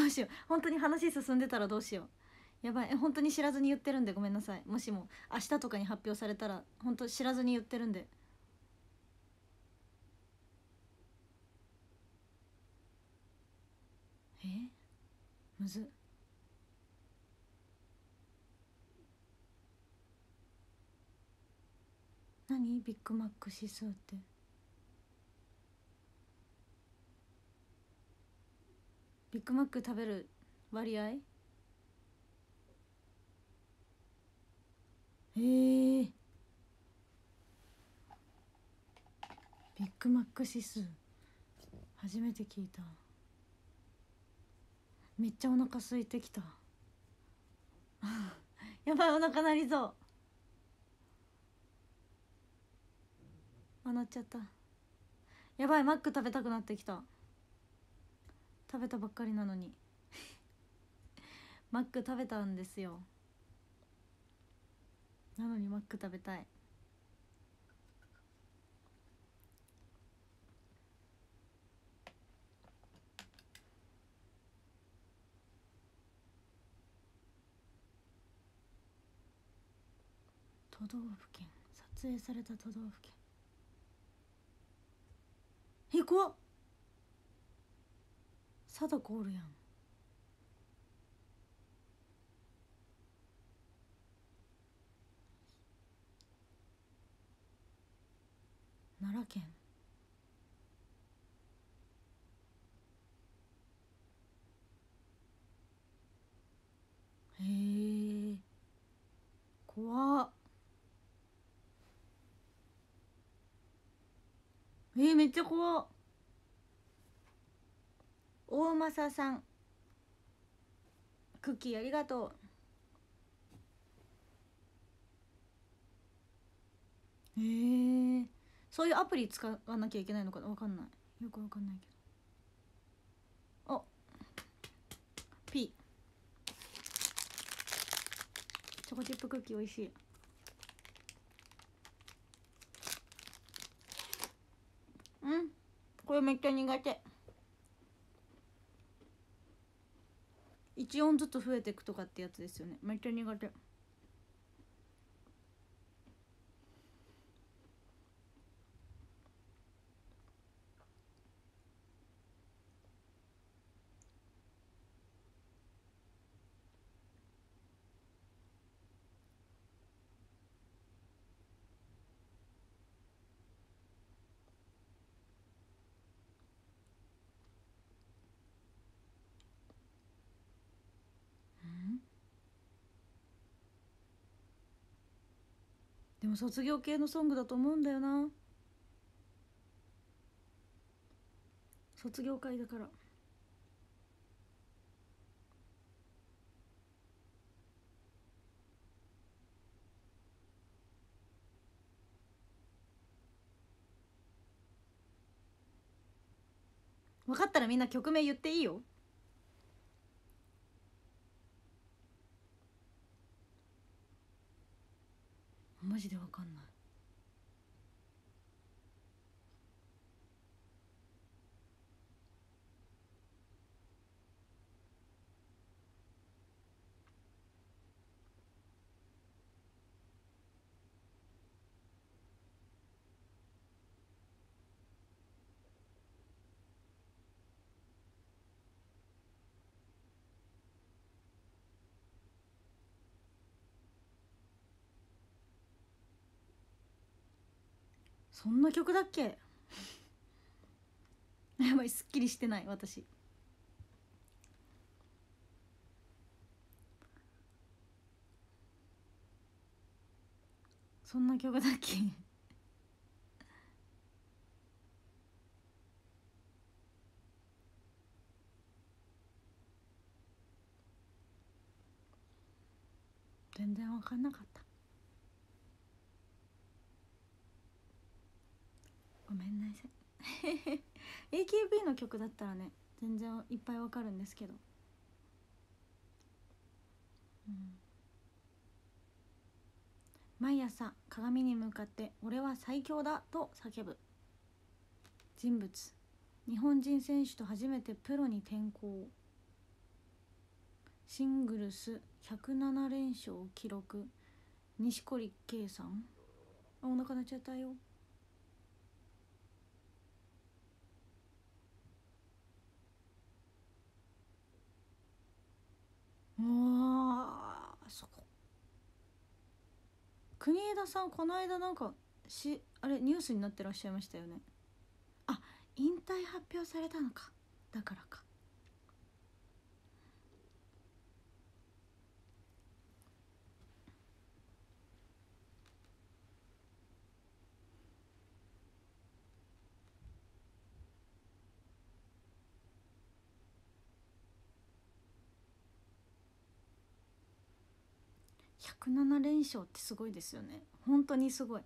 A: うしよう、本当に話進んでたらどうしよう。やばい、え本当に知らずに言ってるんでごめんなさい。もしも明日とかに発表されたら本当知らずに言ってるんで。えむずっ。何ビッグマック指数って。ビッグマック食べる割合。えー、ビッグマック指数初めて聞いた。めっちゃお腹空いてきたやばい、お腹鳴りそう。あ、鳴っちゃった。やばい、マック食べたくなってきた。食べたばっかりなのにマック食べたんですよ。なのにマック食べたい。都道府県、撮影された都道府県。え、怖っ。貞子おるやん。奈良県。へえ、怖っ。えー、めっちゃ怖っ。大政さん、クッキーありがとう。へえ、そういうアプリ使わなきゃいけないのかな、わかんない、よくわかんないけど。お P チョコチップクッキーおいしい。うん、これめっちゃ苦手。いち音ずつ増えていくとかってやつですよね。めっちゃ苦手。でも卒業系のソングだと思うんだよな。卒業会だから。分かったらみんな曲名言っていいよ。マジで分かんない。そんな曲だっけやばい、すっきりしてない私。そんな曲だっけ全然分かんなかった。ごめんなさいエーケービー の曲だったらね全然いっぱいわかるんですけど、うん、毎朝鏡に向かって「俺は最強だ!」と叫ぶ人物。日本人選手と初めてプロに転向。 シングルスひゃくなな連勝を記録、錦織圭さん。あ、お腹鳴っちゃったよ。うわー、そこ国枝さんこの間なんかしあれニュースになってらっしゃいましたよね。あ、引退発表されたのか、だからか。ひゃくなな連勝ってすごいですよね、本当にすごい。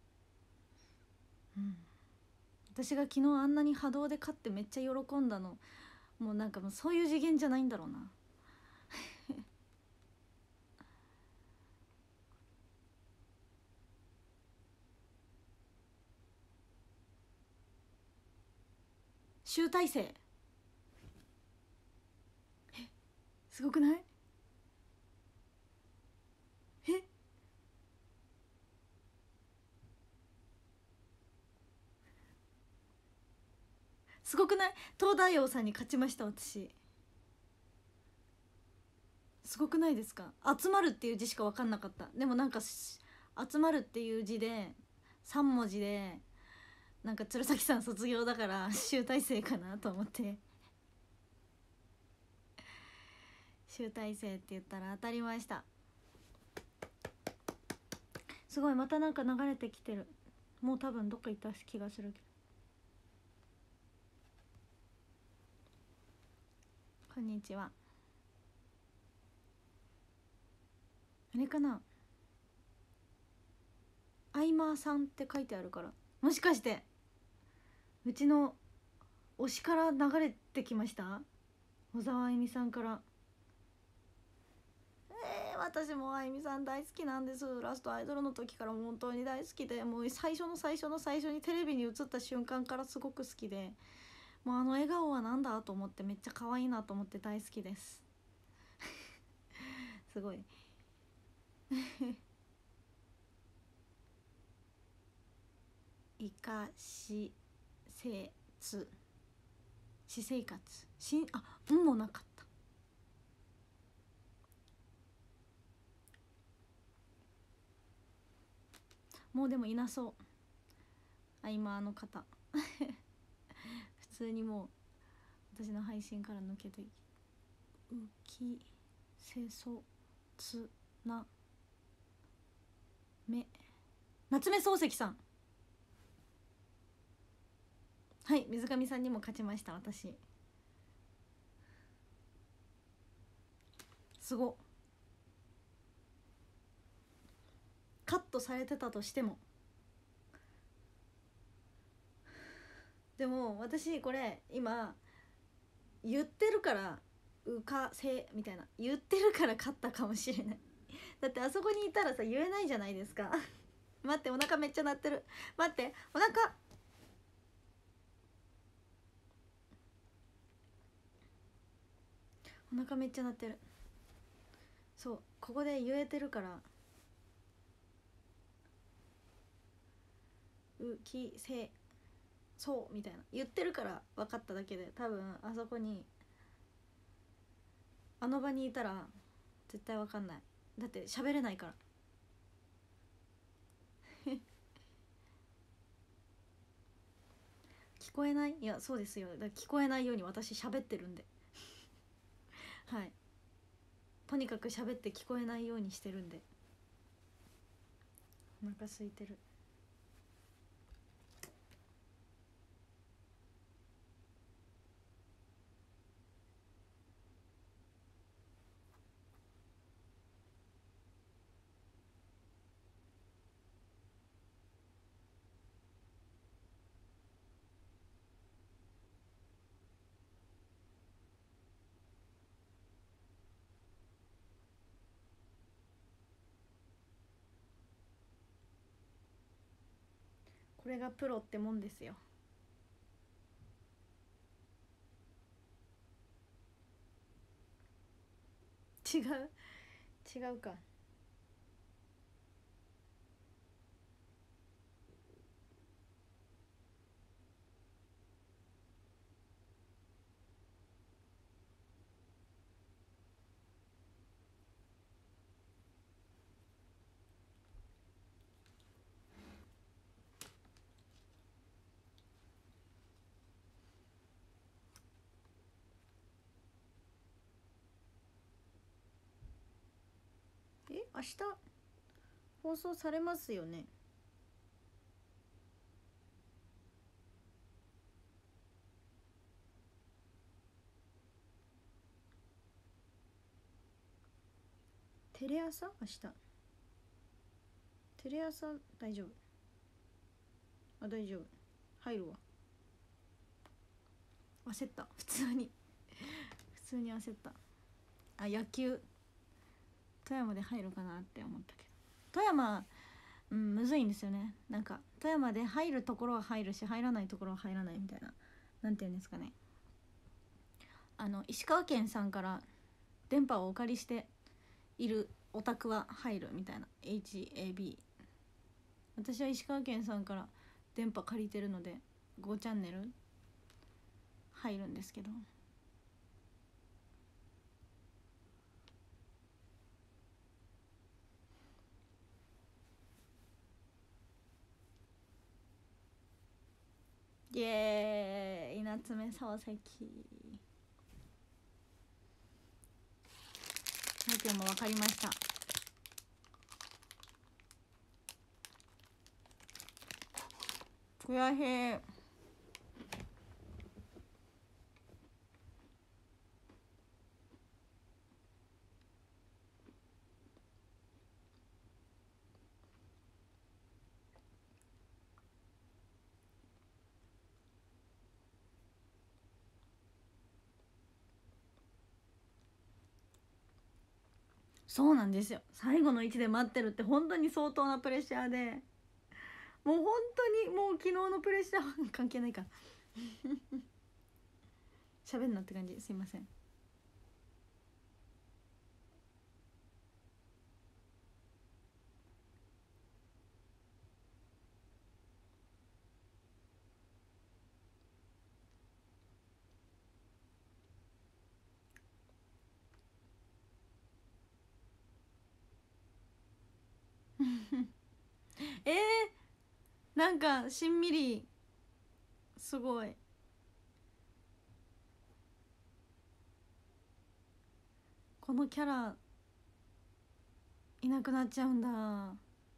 A: うん、私が昨日あんなに波動で勝ってめっちゃ喜んだの、もうなんかもうそういう次元じゃないんだろうな。集大成、え、すごくない？え、すごくない？東大王さんに勝ちました私。すごくないですか？集まるっていう字しか分かんなかった。でもなんか集まるっていう字でさん文字でなんか鶴崎さん卒業だから集大成かなと思って集大成って言ったら当たりました。すごい、またなんか流れてきてる。もう多分どっか行った気がするけど。こんにちは。あれかな、アイマーさんって書いてあるから、もしかしてうちの推しから流れてきました？小沢あゆみさんから。えー、私もあゆみさん大好きなんです。ラストアイドルの時から本当に大好きで、もう最初の最初の最初にテレビに映った瞬間からすごく好きで、もうあの笑顔はなんだと思って、めっちゃ可愛いなと思って大好きですすごいいかしせつ私生活しん、あ、うんもなかった。もうでもいなそう、あ、今あの方普通にもう私の配信から抜けて、うきせそつなめ、夏目漱石さん。はい、水上さんにも勝ちました私。すご、カットされてたとしても。でも私これ今言ってるからうかせみたいな言ってるから勝ったかもしれないだってあそこにいたらさ言えないじゃないですか待って、お腹めっちゃ鳴ってる。待って、お腹お腹めっちゃ鳴ってる。そう、ここで言えてるから、うきせそうみたいな言ってるから分かっただけで、多分あそこにあの場にいたら絶対分かんない。だって喋れないから聞こえない？いやそうですよ、だから聞こえないように私喋ってるんではい、とにかく喋って聞こえないようにしてるんで。お腹空いてる。これがプロってもんですよ。 違う違うか。え、明日放送されますよね。テレ朝明日。テレ朝大丈夫。あ、大丈夫。入るわ。焦った、普通に普通に焦った。あ、野球富山で入るかなって思ったけど、富山、うん、むずいんですよね。なんか富山で入るところは入るし、入らないところは入らないみたいな、なんていうんですかね、あの石川県さんから電波をお借りしているお宅は入るみたいな エイチエービー。 私は石川県さんから電波借りてるのでごチャンネル入るんですけど、イエーイ、夏目漱石。今日も分かりました。悔しい。そうなんですよ。最後の位置で待ってるって本当に相当なプレッシャーで、もう本当にもう昨日のプレッシャーは関係ないから喋んなって感じ。すいません。えー、なんかしんみり、すごい。このキャラいなくなっちゃうんだ。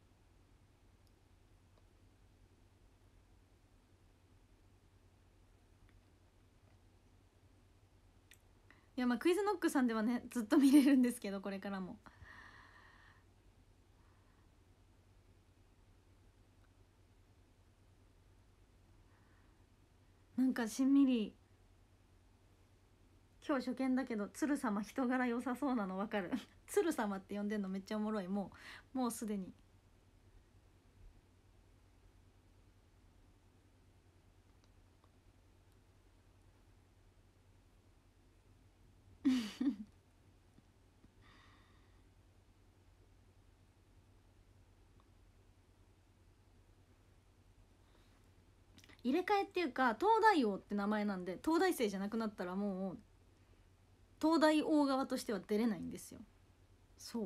A: いや、まあクイズノックさんではねずっと見れるんですけど、これからも。なんかしんみり、今日初見だけど鶴様人柄良さそうなの分かる鶴様って呼んでんのめっちゃおもろい。もうもうすでに入れ替えっていうか、東大王って名前なんで、東大生じゃなくなったらもう東大王側としては出れないんですよ。そう。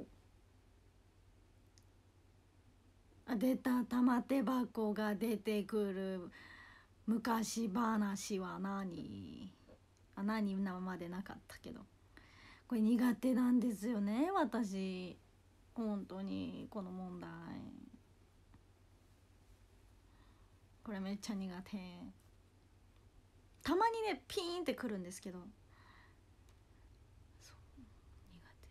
A: あ、出た、玉手箱が出てくる昔話は何。あ、何までなかったけど、これ苦手なんですよね私、本当にこの問題。これめっちゃ苦手。たまにねピーンってくるんですけど、そう、苦手。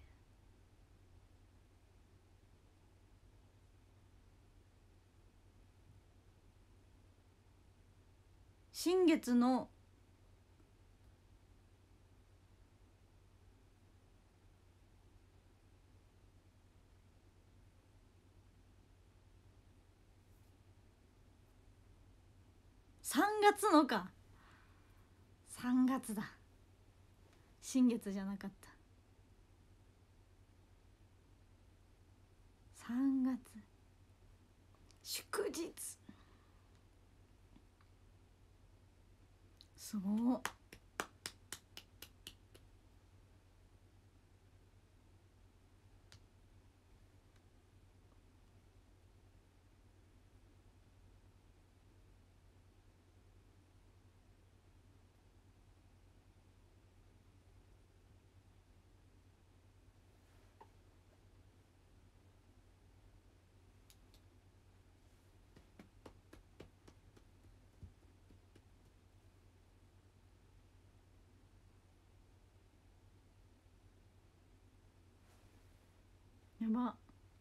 A: 新月のさんがつのか、さんがつだ、新月じゃなかった。 さんがつ祝日、すごっ。やば。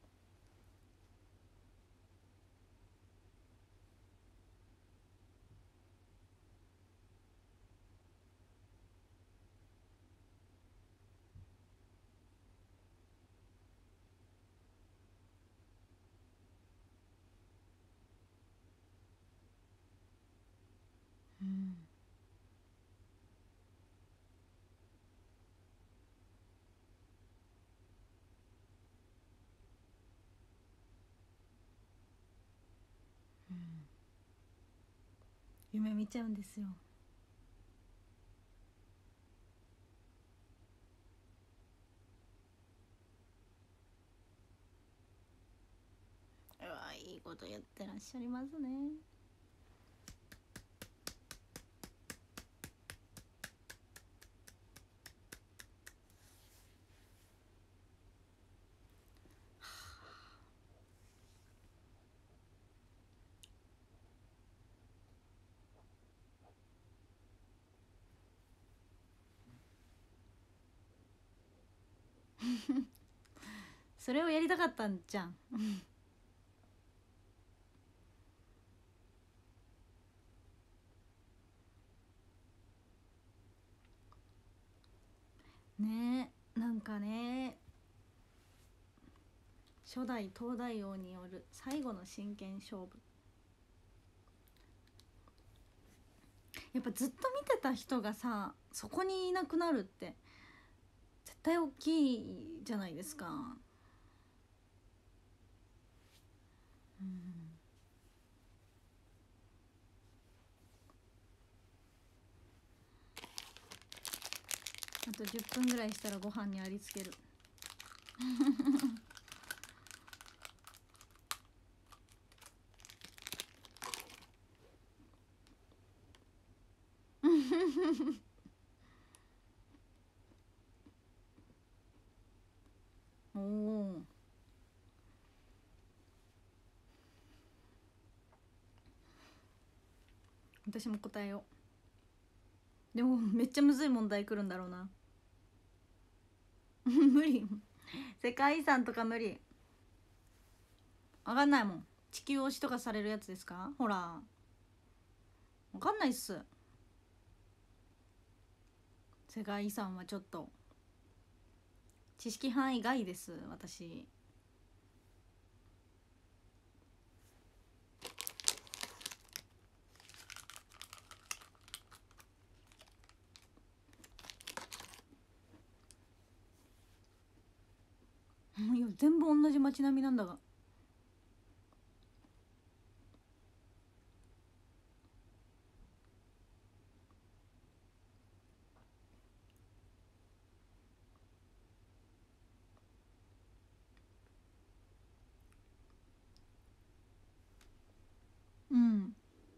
A: うん、うん、夢見ちゃうんですよ。うわ、いいことやってらっしゃいますね。それをやりたかったんじゃん。ねえ、なんかね、初代東大王による最後の真剣勝負、やっぱずっと見てた人がさそこにいなくなるって絶対大きいじゃないですか。うん、あとじゅっぷんぐらいしたらご飯にありつける。おお、私も答えよう。でもめっちゃむずい問題くるんだろうな。無理、世界遺産とか無理。わかんないもん。地球押しとかされるやつですか？ほら、わかんないっす。世界遺産はちょっと知識範囲外です、私。いや全部同じ街並みなんだが。うん、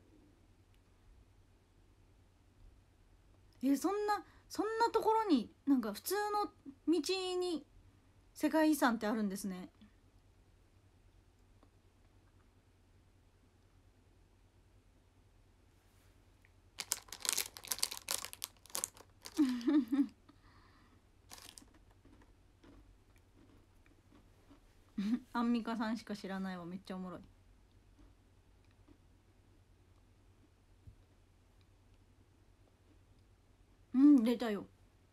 A: え、そんなそんなところになんか普通の道に世界遺産ってあるんですね。アンミカさんしか知らないわ、めっちゃおもろい。うん、出たよ。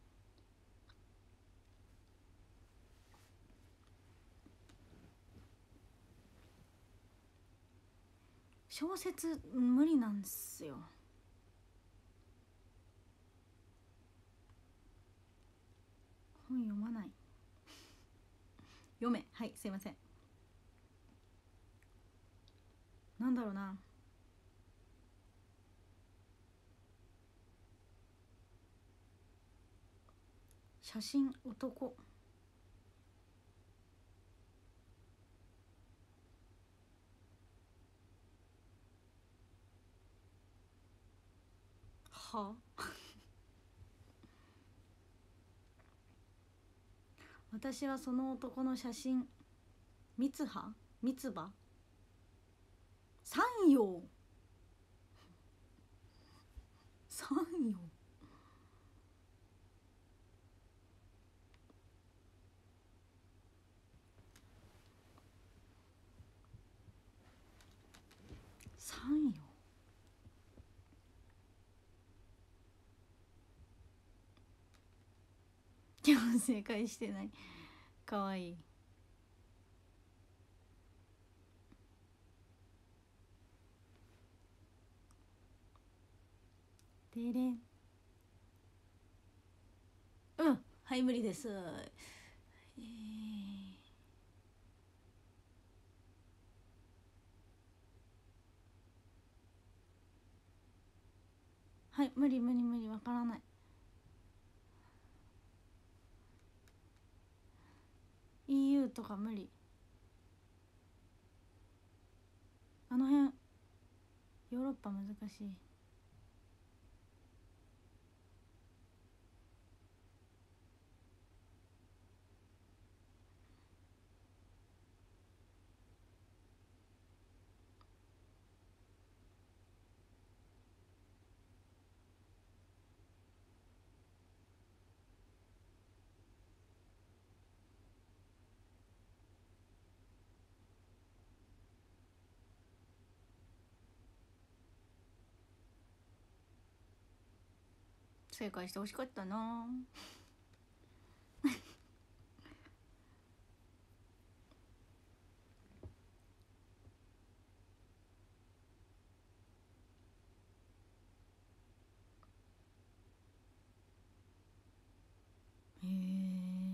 A: 小説無理なんすよ。本読まない。読め、はい、すいません。 なんだろうな、写真男、は私はその男の写真、三葉三つ葉三葉三葉三葉でも正解してない。かわいい。でれん、うん、はい無理です。えー、はい無理無理無理、わからない。イーユー とか無理。あの辺ヨーロッパ難しい。正解してほしかったな。へえ。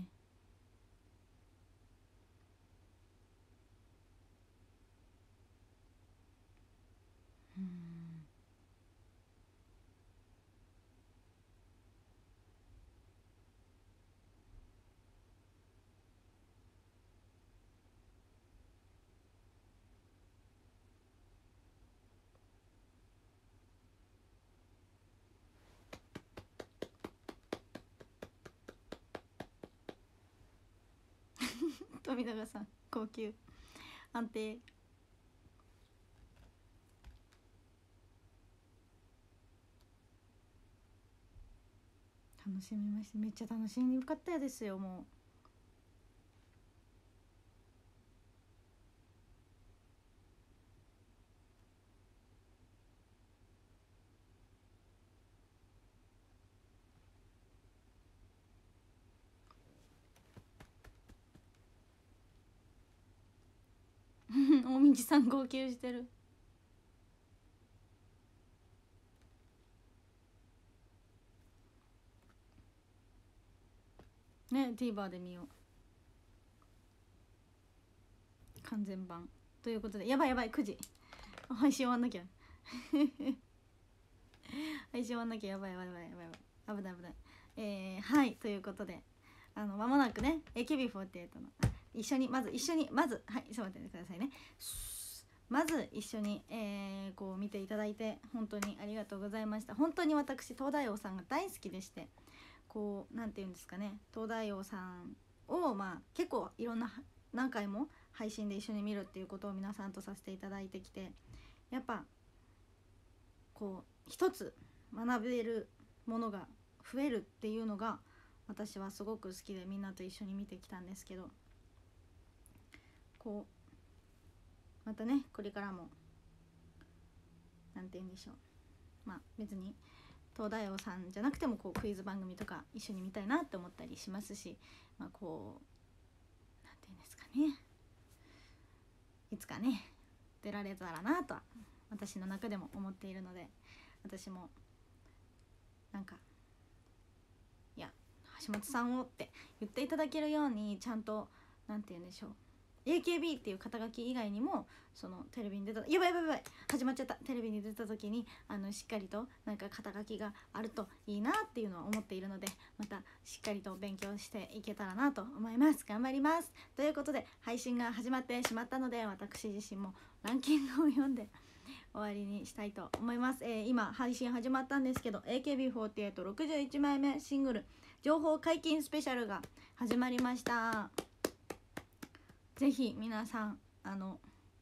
A: うん。富永さん高級安定。楽しみました。めっちゃ楽しんでよかったですよ。もう大道さん号泣してるね。 TVer で見よう、完全版ということで。やばいやばい、くじ配信終わんなきゃ配信終わんなきゃ。やばいやばいやばいやばいやばい、危ない危ない。えー、はいということで、あの間もなくね エーケービーフォーティーエイト の一緒にまず一緒にまずはい、ちょっと待ってくださいね。まず一緒に、えー、こう見ていただいて本当にありがとうございました。本当に私東大王さんが大好きでして、こうなんていうんですかね、東大王さんをまあ結構いろんな何回も配信で一緒に見るっていうことを皆さんとさせていただいてきて、やっぱこう一つ学べるものが増えるっていうのが私はすごく好きで、みんなと一緒に見てきたんですけど、こうまたねこれからもなんて言うんでしょう、まあ別に東大王さんじゃなくてもこうクイズ番組とか一緒に見たいなって思ったりしますし、まあこうなんて言うんですかね、いつかね出られたらなとは私の中でも思っているので、私もなんかいや橋本さんをって言っていただけるようにちゃんとなんて言うんでしょう、 エーケービー っていう肩書き以外にもそのテレビに出たやばいやばいやばい始まっちゃったテレビに出た時にあのしっかりとなんか肩書きがあるといいなっていうのは思っているので、またしっかりと勉強していけたらなと思います。頑張ります。ということで配信が始まってしまったので、私自身もランキングを読んで終わりにしたいと思います。えー、今配信始まったんですけど エーケービーフォーティーエイトろくじゅういちまいめシングル情報解禁スペシャルが始まりました。ぜひ皆さんあの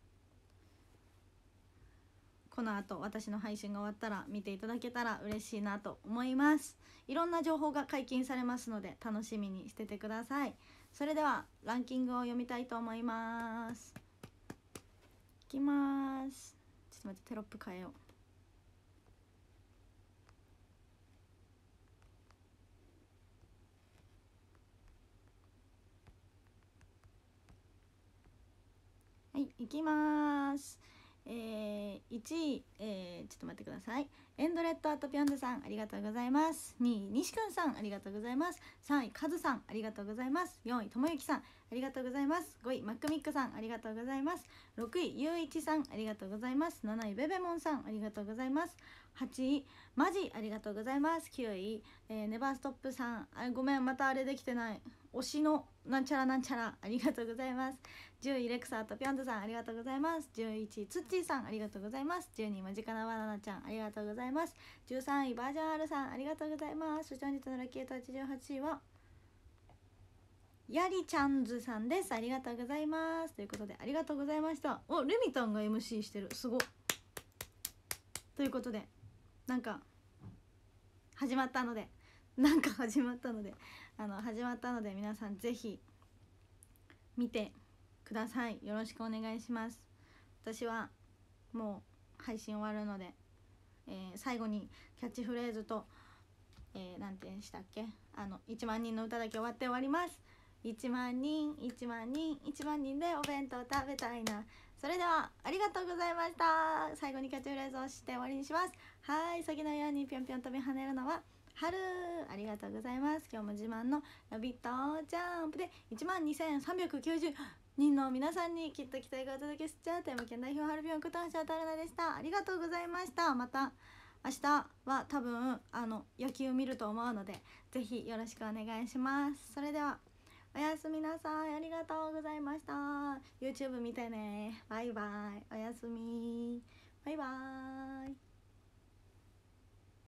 A: この後私の配信が終わったら見ていただけたら嬉しいなと思います。いろんな情報が解禁されますので楽しみにしててください。それではランキングを読みたいと思います。いきます。ちょっと待ってテロップ変えよう。はい、いきます。えー、いちい、えー、ちょっと待ってください。エンドレッドアートピョンズさんありがとうございます。にい西くんさんありがとうございます。さんいカズさんありがとうございます。よんいともゆきさんありがとうございます。ごいマックミックさんありがとうございます。ろくいゆういちさんありがとうございます。なないベベモンさんありがとうございます。はちいマジありがとうございます。きゅうい、えー、ネバーストップさんあごめんまたあれできてない推しのなんちゃらなんちゃらありがとうございます。じゅういレクサーとピョンズさんありがとうございます。じゅういちいツッチーさんありがとうございます。じゅうにいマジカナバナナちゃんありがとうございます。じゅうさんいバージョン R さんありがとうございます。そして本日のラッキーエイトはちじゅうはちいはやりちゃんずさんです。ありがとうございます。ということでありがとうございました。おレミタンが エムシー してるすごっ。ということでなんか始まったのでなんか始まったのであの始まったので皆さんぜひ見てください。よろしくお願いします。私はもう配信終わるので、えー、最後にキャッチフレーズと、えー、なんてしたっけあのいちまんにんの歌だけ終わって終わります。いちまんにんいちまんにんいちまんにんでお弁当食べたいな。それではありがとうございました。最後にキャッチフレーズをして終わりにします。はい、先のようにぴょんぴょん飛び跳ねるのは春。ありがとうございます。今日も自慢のラビットジャンプでいちまんにせんさんびゃくきゅうじゅうにんの皆さんにきっと期待がお届けしちゃう富山県代表ハルビョンこと橋渡るでした。ありがとうございました。また明日は多分あの野球見ると思うのでぜひよろしくお願いします。それではおやすみなさい。ありがとうございました。 YouTube 見てね。バイバイ。おやすみ。バイバイ。